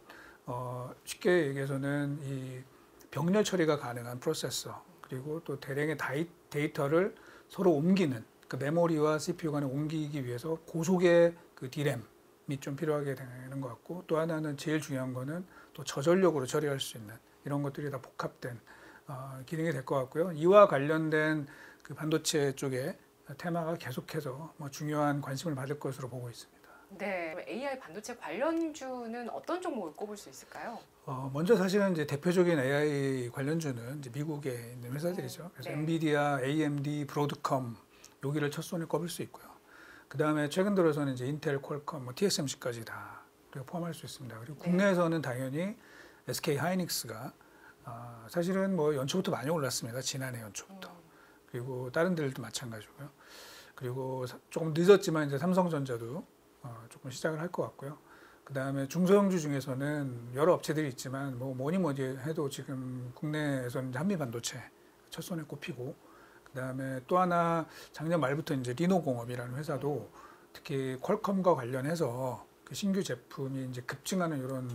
쉽게 얘기해서는 이 병렬 처리가 가능한 프로세서 그리고 또 대량의 데이터를 서로 옮기는 그 메모리와 CPU 간에 옮기기 위해서 고속의 그 D램이 좀 필요하게 되는 것 같고 또 하나는 제일 중요한 거는 또 저전력으로 처리할 수 있는 이런 것들이 다 복합된 기능이 될 것 같고요. 이와 관련된 그 반도체 쪽에 테마가 계속해서 중요한 관심을 받을 것으로 보고 있습니다. 네. AI 반도체 관련주는 어떤 종목을 꼽을 수 있을까요? 먼저 사실은 이제 대표적인 AI 관련주는 이제 미국에 있는 회사들이죠. 그래서 네. 엔비디아, AMD, 브로드컴 여기를 첫 손에 꼽을 수 있고요. 그 다음에 최근 들어서는 이제 인텔, 퀄컴, TSMC까지 다 포함할 수 있습니다. 그리고 네. 국내에서는 당연히 SK 하이닉스가 사실은 뭐 연초부터 많이 올랐습니다. 지난해 연초부터. 그리고 다른 데들도 마찬가지고요. 그리고 조금 늦었지만 이제 삼성전자도 조금 시작을 할 것 같고요. 그 다음에 중소형주 중에서는 여러 업체들이 있지만 뭐니 해도 지금 국내에서는 한미반도체 첫 손에 꼽히고 그 다음에 또 하나 작년 말부터 이제 리노공업이라는 회사도 특히 퀄컴과 관련해서 그 신규 제품이 이제 급증하는 이런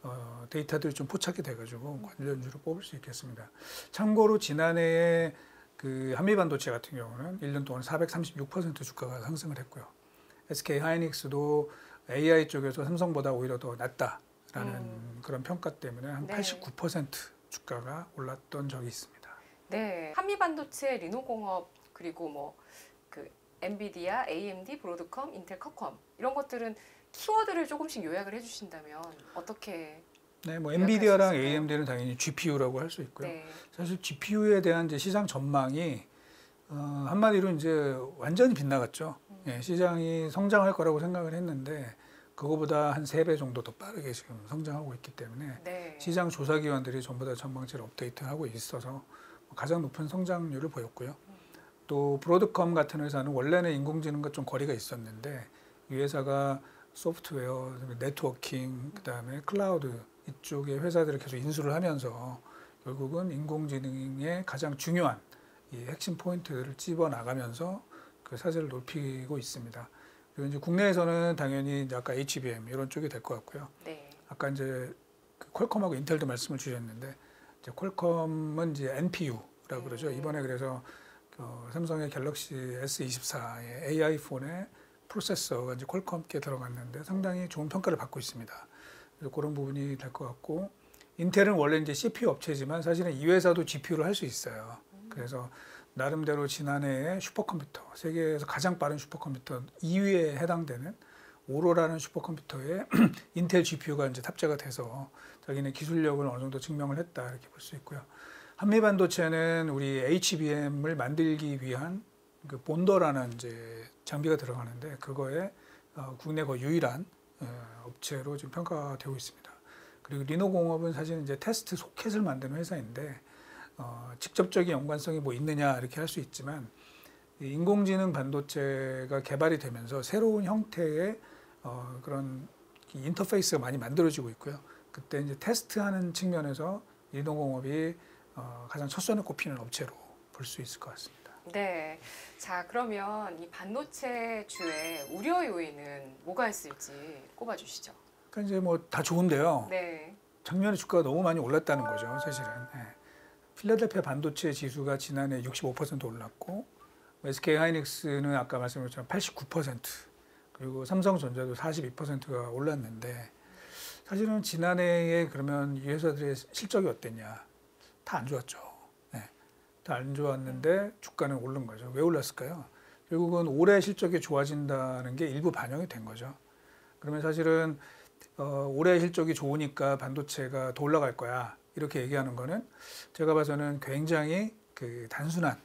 데이터들이 좀 포착이 돼가지고 관련주로 뽑을 수 있겠습니다. 참고로 지난해에 그 한미반도체 같은 경우는 1년 동안 436% 주가가 상승을 했고요. SK 하이닉스도 AI 쪽에서 삼성보다 오히려 더 낫다라는 그런 평가 때문에 한 네. 89% 주가가 올랐던 적이 있습니다. 네, 한미반도체, 리노공업 그리고 뭐 그 엔비디아, AMD, 브로드컴, 인텔, 쿼컴 이런 것들은 키워드를 조금씩 요약을 해주신다면 어떻게? 네, 뭐 요약할 수 엔비디아랑 있을까요? AMD는 당연히 GPU라고 할 수 있고요. 네, 사실 GPU에 대한 이제 시장 전망이 한마디로 이제 완전히 빗나갔죠. 예, 시장이 성장할 거라고 생각을 했는데 그거보다 한 3배 정도 더 빠르게 지금 성장하고 있기 때문에 네, 시장 조사기관들이 전부 다 전망치를 업데이트하고 있어서 가장 높은 성장률을 보였고요. 또 브로드컴 같은 회사는 원래는 인공지능과 좀 거리가 있었는데 이 회사가 소프트웨어, 네트워킹, 그다음에 클라우드 이쪽의 회사들을 계속 인수를 하면서 결국은 인공지능의 가장 중요한 이 핵심 포인트들을 집어 나가면서 그 사세를 높이고 있습니다. 그리고 이제 국내에서는 당연히 이제 아까 HBM 이런 쪽이 될 것 같고요. 네, 아까 이제 그 퀄컴하고 인텔도 말씀을 주셨는데 이제 퀄컴은 이제 NPU라고 그러죠. 이번에 그래서 삼성의 갤럭시 S24의 AI 폰에 프로세서가 이제 퀄컴께 들어갔는데 상당히 좋은 평가를 받고 있습니다. 그래서 그런 부분이 될 것 같고 인텔은 원래 이제 CPU 업체지만 사실은 이 회사도 GPU를 할 수 있어요. 그래서 나름대로 지난해에 슈퍼컴퓨터 세계에서 가장 빠른 슈퍼컴퓨터 2위에 해당되는 오로라는 슈퍼컴퓨터에 인텔 GPU가 이제 탑재가 돼서 자기네 기술력을 어느 정도 증명을 했다 이렇게 볼 수 있고요. 한미반도체는 우리 HBM을 만들기 위한 그 본더라는 이제 장비가 들어가는데 그거에 국내 거의 유일한 업체로 지금 평가가 되고 있습니다. 그리고 리노공업은 사실 이제 테스트 소켓을 만드는 회사인데 직접적인 연관성이 뭐 있느냐 이렇게 할 수 있지만 이 인공지능 반도체가 개발이 되면서 새로운 형태의 그런 인터페이스가 많이 만들어지고 있고요. 그때 이제 테스트하는 측면에서 리노공업이 가장 첫선에 꼽히는 업체로 볼 수 있을 것 같습니다. 네. 자, 그러면 이 반도체주의 우려 요인은 뭐가 있을지 꼽아주시죠. 그러니까 이제 뭐 다 좋은데요. 네, 작년에 주가가 너무 많이 올랐다는 거죠, 사실은. 예. 필라델피아 반도체 지수가 지난해 65% 올랐고 SK 하이닉스는 아까 말씀드렸지만 89% 그리고 삼성전자도 42%가 올랐는데 사실은 지난해에 그러면 이 회사들의 실적이 어땠냐? 다 안 좋았죠. 네. 다 안 좋았는데 주가는 오른 거죠. 왜 올랐을까요? 결국은 올해 실적이 좋아진다는 게 일부 반영이 된 거죠. 그러면 사실은 올해 실적이 좋으니까 반도체가 더 올라갈 거야. 이렇게 얘기하는 거는 제가 봐서는 굉장히 그 단순한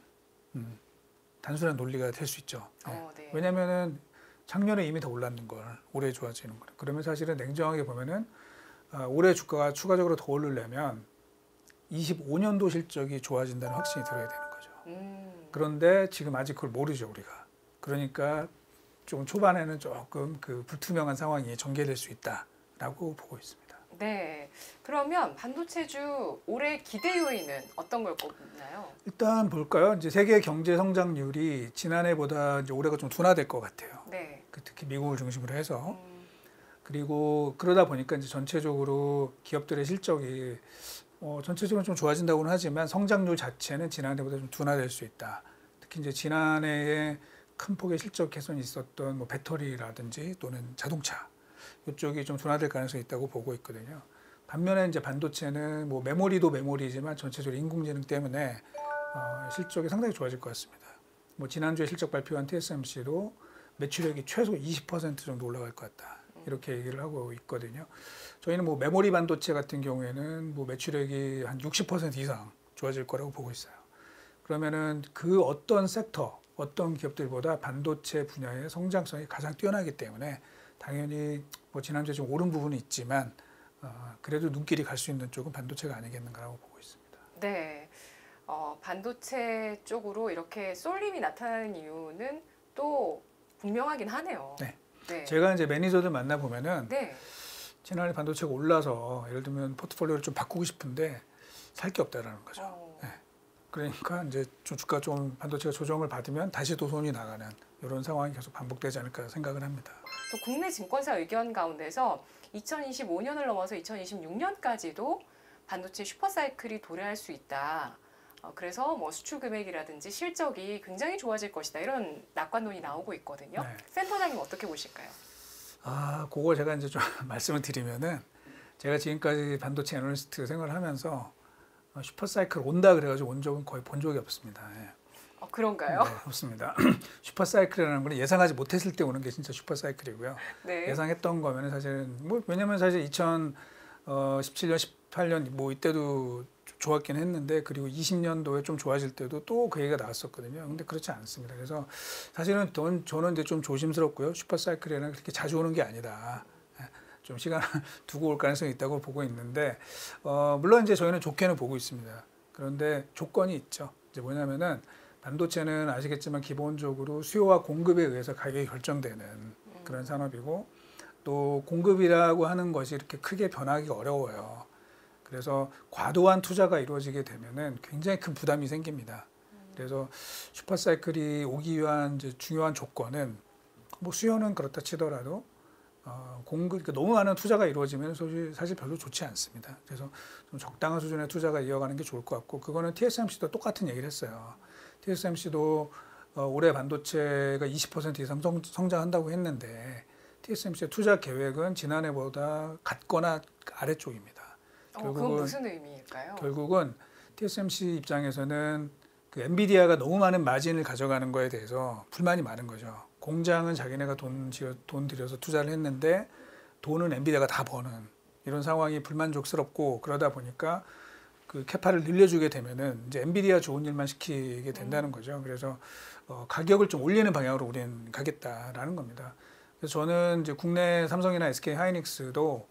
논리가 될 수 있죠. 네. 네. 왜냐하면은 작년에 이미 더 올랐는 걸 올해 좋아지는 거예요. 그러면 사실은 냉정하게 보면은 올해 주가가 추가적으로 더 오르려면 25년도 실적이 좋아진다는 확신이 들어야 되는 거죠. 그런데 지금 아직 그걸 모르죠, 우리가. 그러니까 좀 초반에는 조금 그 불투명한 상황이 전개될 수 있다라고 보고 있습니다. 네. 그러면 반도체주 올해 기대 요인은 어떤 걸 꼽나요? 일단 볼까요? 이제 세계 경제 성장률이 지난해보다 이제 올해가 좀 둔화될 것 같아요. 네. 특히 미국을 중심으로 해서. 그리고 그러다 보니까 이제 전체적으로 기업들의 실적이 전체적으로 좀 좋아진다고는 하지만 성장률 자체는 지난해보다 좀 둔화될 수 있다. 특히 이제 지난해에 큰 폭의 실적 개선이 있었던 뭐 배터리라든지 또는 자동차 이쪽이 좀 둔화될 가능성이 있다고 보고 있거든요. 반면에 이제 반도체는 뭐 메모리도 메모리지만 전체적으로 인공지능 때문에 실적이 상당히 좋아질 것 같습니다. 뭐 지난주에 실적 발표한 TSMC도 매출액이 최소 20% 정도 올라갈 것 같다. 이렇게 얘기를 하고 있거든요. 저희는 뭐 메모리 반도체 같은 경우에는 뭐 매출액이 한 60% 이상 좋아질 거라고 보고 있어요. 그러면은 그 어떤 섹터, 어떤 기업들보다 반도체 분야의 성장성이 가장 뛰어나기 때문에 당연히 뭐 지난주에 좀 오른 부분이 있지만 그래도 눈길이 갈 수 있는 쪽은 반도체가 아니겠는가라고 보고 있습니다. 네. 반도체 쪽으로 이렇게 쏠림이 나타나는 이유는 또 분명하긴 하네요. 네. 네. 제가 이제 매니저들 만나 보면은 네. 지난해 반도체가 올라서 예를 들면 포트폴리오를 좀 바꾸고 싶은데 살 게 없다라는 거죠. 네. 그러니까 이제 주가 좀 반도체가 조정을 받으면 다시 또 손이 나가는 이런 상황이 계속 반복되지 않을까 생각을 합니다. 또 국내 증권사 의견 가운데서 2025년을 넘어서 2026년까지도 반도체 슈퍼사이클이 도래할 수 있다. 그래서 뭐 수출 금액이라든지 실적이 굉장히 좋아질 것이다 이런 낙관론이 나오고 있거든요. 네. 센터장님 어떻게 보실까요? 그거 제가 이제 좀 말씀을 드리면은 제가 지금까지 반도체 애널리스트 생활을 하면서 슈퍼사이클 온다 그래가지고 온 적은 거의 본 적이 없습니다. 예. 그런가요? 네, 없습니다. 슈퍼사이클이라는 건 예상하지 못했을 때 오는 게 진짜 슈퍼사이클이고요. 네. 예상했던 거면은 사실은 뭐 왜냐면 사실 2017년, 18년 뭐 이때도 좋았긴 했는데 그리고 20년도에 좀 좋아질 때도 또 그 얘기가 나왔었거든요. 근데 그렇지 않습니다. 그래서 사실은 저는 이제 좀 조심스럽고요. 슈퍼사이클에는 그렇게 자주 오는 게 아니다. 좀 시간을 두고 올 가능성이 있다고 보고 있는데 물론 이제 저희는 좋게는 보고 있습니다. 그런데 조건이 있죠. 이제 뭐냐면은 반도체는 아시겠지만 기본적으로 수요와 공급에 의해서 가격이 결정되는 그런 산업이고 또 공급이라고 하는 것이 이렇게 크게 변하기가 어려워요. 그래서 과도한 투자가 이루어지게 되면은 굉장히 큰 부담이 생깁니다. 그래서 슈퍼사이클이 오기 위한 이제 중요한 조건은 뭐 수요는 그렇다 치더라도 공급 그러니까 너무 많은 투자가 이루어지면 사실 별로 좋지 않습니다. 그래서 좀 적당한 수준의 투자가 이어가는 게 좋을 것 같고 그거는 TSMC도 똑같은 얘기를 했어요. TSMC도 올해 반도체가 20% 이상 성장한다고 했는데 TSMC의 투자 계획은 지난해보다 같거나 아래쪽입니다. 그건 무슨 의미일까요? 결국은 TSMC 입장에서는 그 엔비디아가 너무 많은 마진을 가져가는 거에 대해서 불만이 많은 거죠. 공장은 자기네가 돈 들여서 투자를 했는데 돈은 엔비디아가 다 버는 이런 상황이 불만족스럽고 그러다 보니까 그 캐파를 늘려주게 되면은 이제 엔비디아 좋은 일만 시키게 된다는 거죠. 그래서 가격을 좀 올리는 방향으로 우리는 가겠다라는 겁니다. 그래서 저는 이제 국내 삼성이나 SK 하이닉스도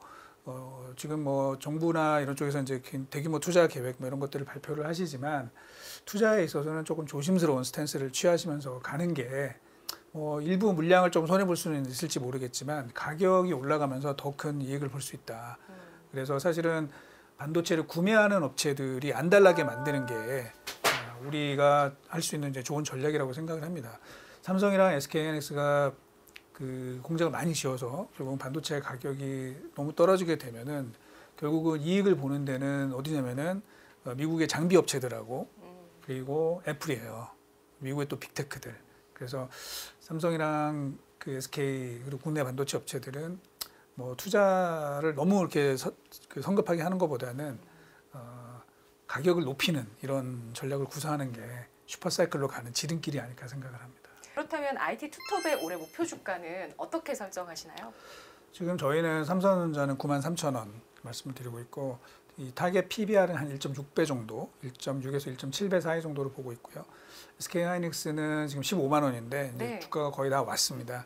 지금 뭐 정부나 이런 쪽에서 이제 대규모 투자 계획 뭐 이런 것들을 발표를 하시지만 투자에 있어서는 조금 조심스러운 스탠스를 취하시면서 가는 게 일부 물량을 좀 손해 볼 수는 있을지 모르겠지만 가격이 올라가면서 더 큰 이익을 볼 수 있다. 그래서 사실은 반도체를 구매하는 업체들이 안달나게 만드는 게 우리가 할 수 있는 이제 좋은 전략이라고 생각을 합니다. 삼성이랑 SK하이닉스가 그 공장을 많이 지어서 결국 반도체 가격이 너무 떨어지게 되면은 결국은 이익을 보는 데는 어디냐면은 미국의 장비 업체들하고 그리고 애플이에요. 미국의 또 빅테크들. 그래서 삼성이랑 그 SK 그리고 국내 반도체 업체들은 뭐 투자를 너무 이렇게 성급하게 하는 것보다는 가격을 높이는 이런 전략을 구사하는 게 슈퍼사이클로 가는 지름길이 아닐까 생각을 합니다. 그렇다면 IT 투톱의 올해 목표 주가는 어떻게 설정하시나요? 지금 저희는 삼성전자는 93,000원 말씀을 드리고 있고 이 타겟 PBR은 한 1.6배 정도, 1.6에서 1.7배 사이 정도로 보고 있고요. SK하이닉스는 지금 15만 원인데 이제 네. 주가가 거의 다 왔습니다.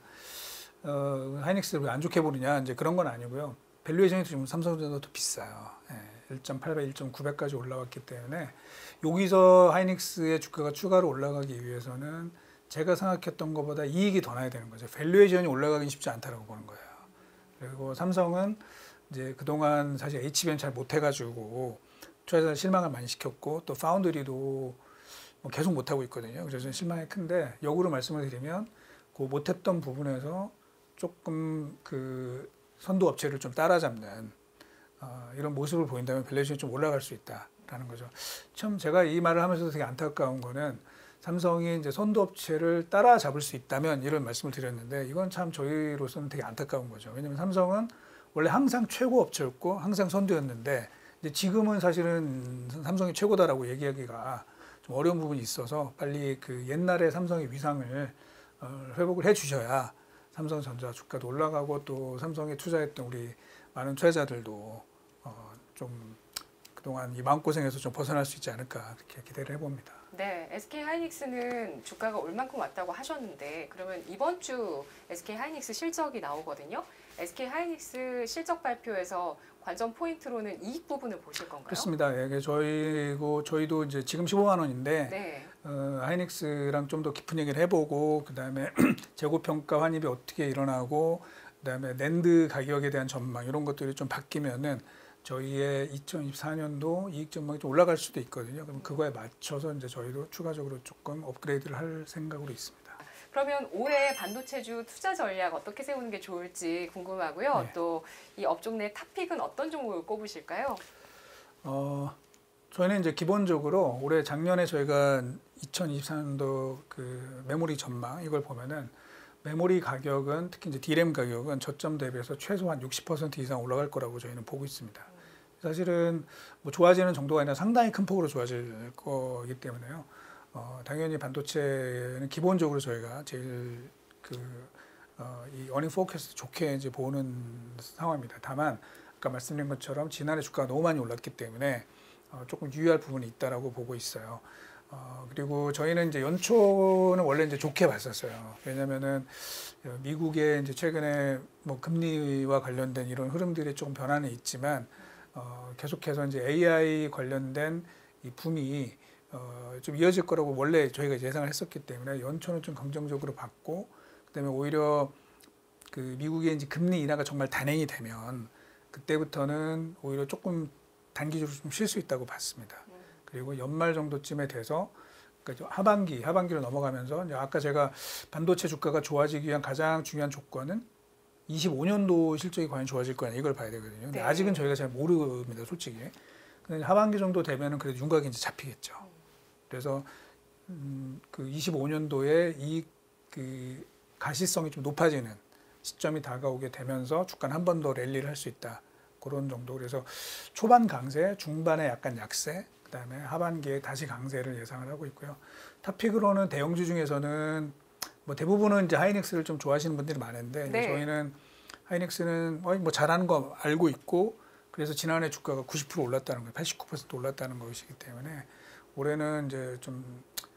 하이닉스를 왜 안 좋게 보느냐 이제 그런 건 아니고요. 밸류에이션이 지금 삼성전자도 더 비싸요. 1.8배, 1.9배까지 올라왔기 때문에 여기서 하이닉스의 주가가 추가로 올라가기 위해서는 제가 생각했던 것보다 이익이 더 나야 되는 거죠. 밸류에이션이 올라가긴 쉽지 않다라고 보는 거예요. 그리고 삼성은 이제 그동안 사실 HBM 잘 못해가지고 투자자 실망을 많이 시켰고 또 파운드리도 뭐 계속 못하고 있거든요. 그래서 실망이 큰데 역으로 말씀을 드리면 그 못했던 부분에서 조금 그 선도 업체를 좀 따라잡는 이런 모습을 보인다면 밸류에이션이 좀 올라갈 수 있다라는 거죠. 참 제가 이 말을 하면서도 되게 안타까운 거는 삼성이 이제 선도 업체를 따라잡을 수 있다면 이런 말씀을 드렸는데 이건 참 저희로서는 되게 안타까운 거죠. 왜냐하면 삼성은 원래 항상 최고 업체였고 항상 선두였는데 이제 지금은 사실은 삼성이 최고다라고 얘기하기가 좀 어려운 부분이 있어서 빨리 그 옛날의 삼성의 위상을 회복을 해주셔야 삼성전자 주가도 올라가고 또 삼성에 투자했던 우리 많은 투자자들도 좀 그동안 이 마음고생에서 좀 벗어날 수 있지 않을까 그렇게 기대를 해봅니다. 네, SK하이닉스는 주가가 얼만큼 왔다고 하셨는데 그러면 이번 주 SK하이닉스 실적이 나오거든요. SK하이닉스 실적 발표에서 관전 포인트로는 이익 부분을 보실 건가요? 그렇습니다. 예, 저희도 이제 지금 15만 원인데 네. 하이닉스랑 좀 더 깊은 얘기를 해보고 그다음에 재고 평가 환입이 어떻게 일어나고 그다음에 낸드 가격에 대한 전망 이런 것들이 좀 바뀌면은 저희의 2024년도 이익 전망이 좀 올라갈 수도 있거든요. 그럼 그거에 맞춰서 이제 저희도 추가적으로 조금 업그레이드를 할 생각으로 있습니다. 그러면 올해 반도체주 투자 전략 어떻게 세우는 게 좋을지 궁금하고요. 네. 또 이 업종 내 탑픽은 어떤 종목을 꼽으실까요? 저희는 이제 기본적으로 올해 작년에 저희가 2024년도 그 메모리 전망 이걸 보면은 메모리 가격은 특히 이제 D램 가격은 저점 대비해서 최소한 60% 이상 올라갈 거라고 저희는 보고 있습니다. 사실은 뭐 좋아지는 정도가 아니라 상당히 큰 폭으로 좋아질 거기 때문에요. 당연히 반도체는 기본적으로 저희가 제일 이 어닝 포캐스트 좋게 이제 보는 상황입니다. 다만 아까 말씀드린 것처럼 지난해 주가가 너무 많이 올랐기 때문에 조금 유의할 부분이 있다라고 보고 있어요. 그리고 저희는 이제 연초는 원래 이제 좋게 봤었어요. 왜냐면은 미국의 이제 최근에 뭐 금리와 관련된 이런 흐름들이 조금 변화는 있지만 계속해서 이제 AI 관련된 이 붐이 좀 이어질 거라고 원래 저희가 예상을 했었기 때문에 연초는 좀 긍정적으로 봤고, 그다음에 오히려 그 미국의 이제 금리 인하가 정말 단행이 되면 그때부터는 오히려 조금 단기적으로 좀 쉴 수 있다고 봤습니다. 그리고 연말 정도쯤에 돼서 그러니까 하반기로 넘어가면서 이제 아까 제가 반도체 주가가 좋아지기 위한 가장 중요한 조건은 25년도 실적이 과연 좋아질 거냐 이걸 봐야 되거든요. 근데 네. 아직은 저희가 잘 모릅니다, 솔직히. 근데 하반기 정도 되면은 그래도 윤곽이 이제 잡히겠죠. 그래서 그 25년도에 이 그 가시성이 좀 높아지는 시점이 다가오게 되면서 주가는 한 번 더 랠리를 할 수 있다. 그런 정도. 그래서 초반 강세, 중반에 약간 약세, 그다음에 하반기에 다시 강세를 예상을 하고 있고요. 탑픽으로는 대형주 중에서는 뭐 대부분은 이제 하이닉스를 좀 좋아하시는 분들이 많은데 네. 저희는 하이닉스는 뭐 잘하는 거 알고 있고, 그래서 지난해 주가가 90% 올랐다는 거예요. 89% 올랐다는 것이기 때문에 올해는 이제 좀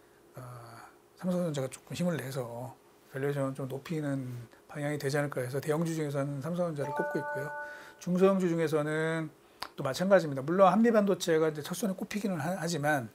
삼성전자가 조금 힘을 내서 밸류에이션을 좀 높이는 방향이 되지 않을까 해서 대형주 중에서는 삼성전자를 꼽고 있고요. 중소형주 중에서는 또 마찬가지입니다. 물론 한미반도체가 이제 첫손에 꼽히기는 하지만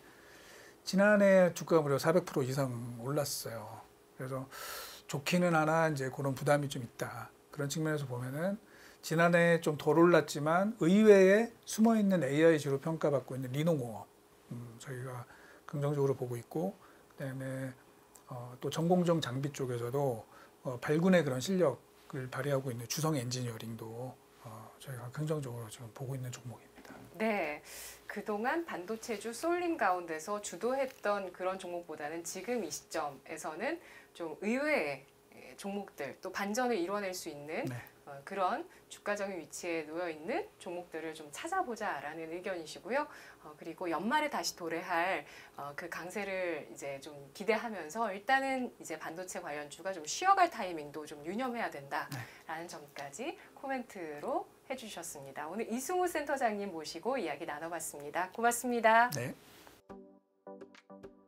지난해 주가가 무려 400% 이상 올랐어요. 그래서 좋기는 하나 이제 그런 부담이 좀 있다. 그런 측면에서 보면은 지난해 좀 덜 올랐지만 의외에 숨어 있는 AI주로 평가받고 있는 리노모어 저희가 긍정적으로 보고 있고, 그다음에 또 전공정 장비 쪽에서도 발군의 그런 실력을 발휘하고 있는 주성 엔지니어링도 저희가 긍정적으로 지금 보고 있는 종목입니다. 네, 그동안 반도체주 쏠림 가운데서 주도했던 그런 종목보다는 지금 이 시점에서는 좀 의외의 종목들, 또 반전을 이뤄낼 수 있는 네. 그런 주가적인 위치에 놓여 있는 종목들을 좀 찾아보자라는 의견이시고요. 그리고 연말에 다시 도래할 그 강세를 이제 좀 기대하면서 일단은 이제 반도체 관련주가 좀 쉬어갈 타이밍도 좀 유념해야 된다라는 점까지 코멘트로 해주셨습니다. 오늘 이승우 센터장님 모시고 이야기 나눠봤습니다. 고맙습니다. 네.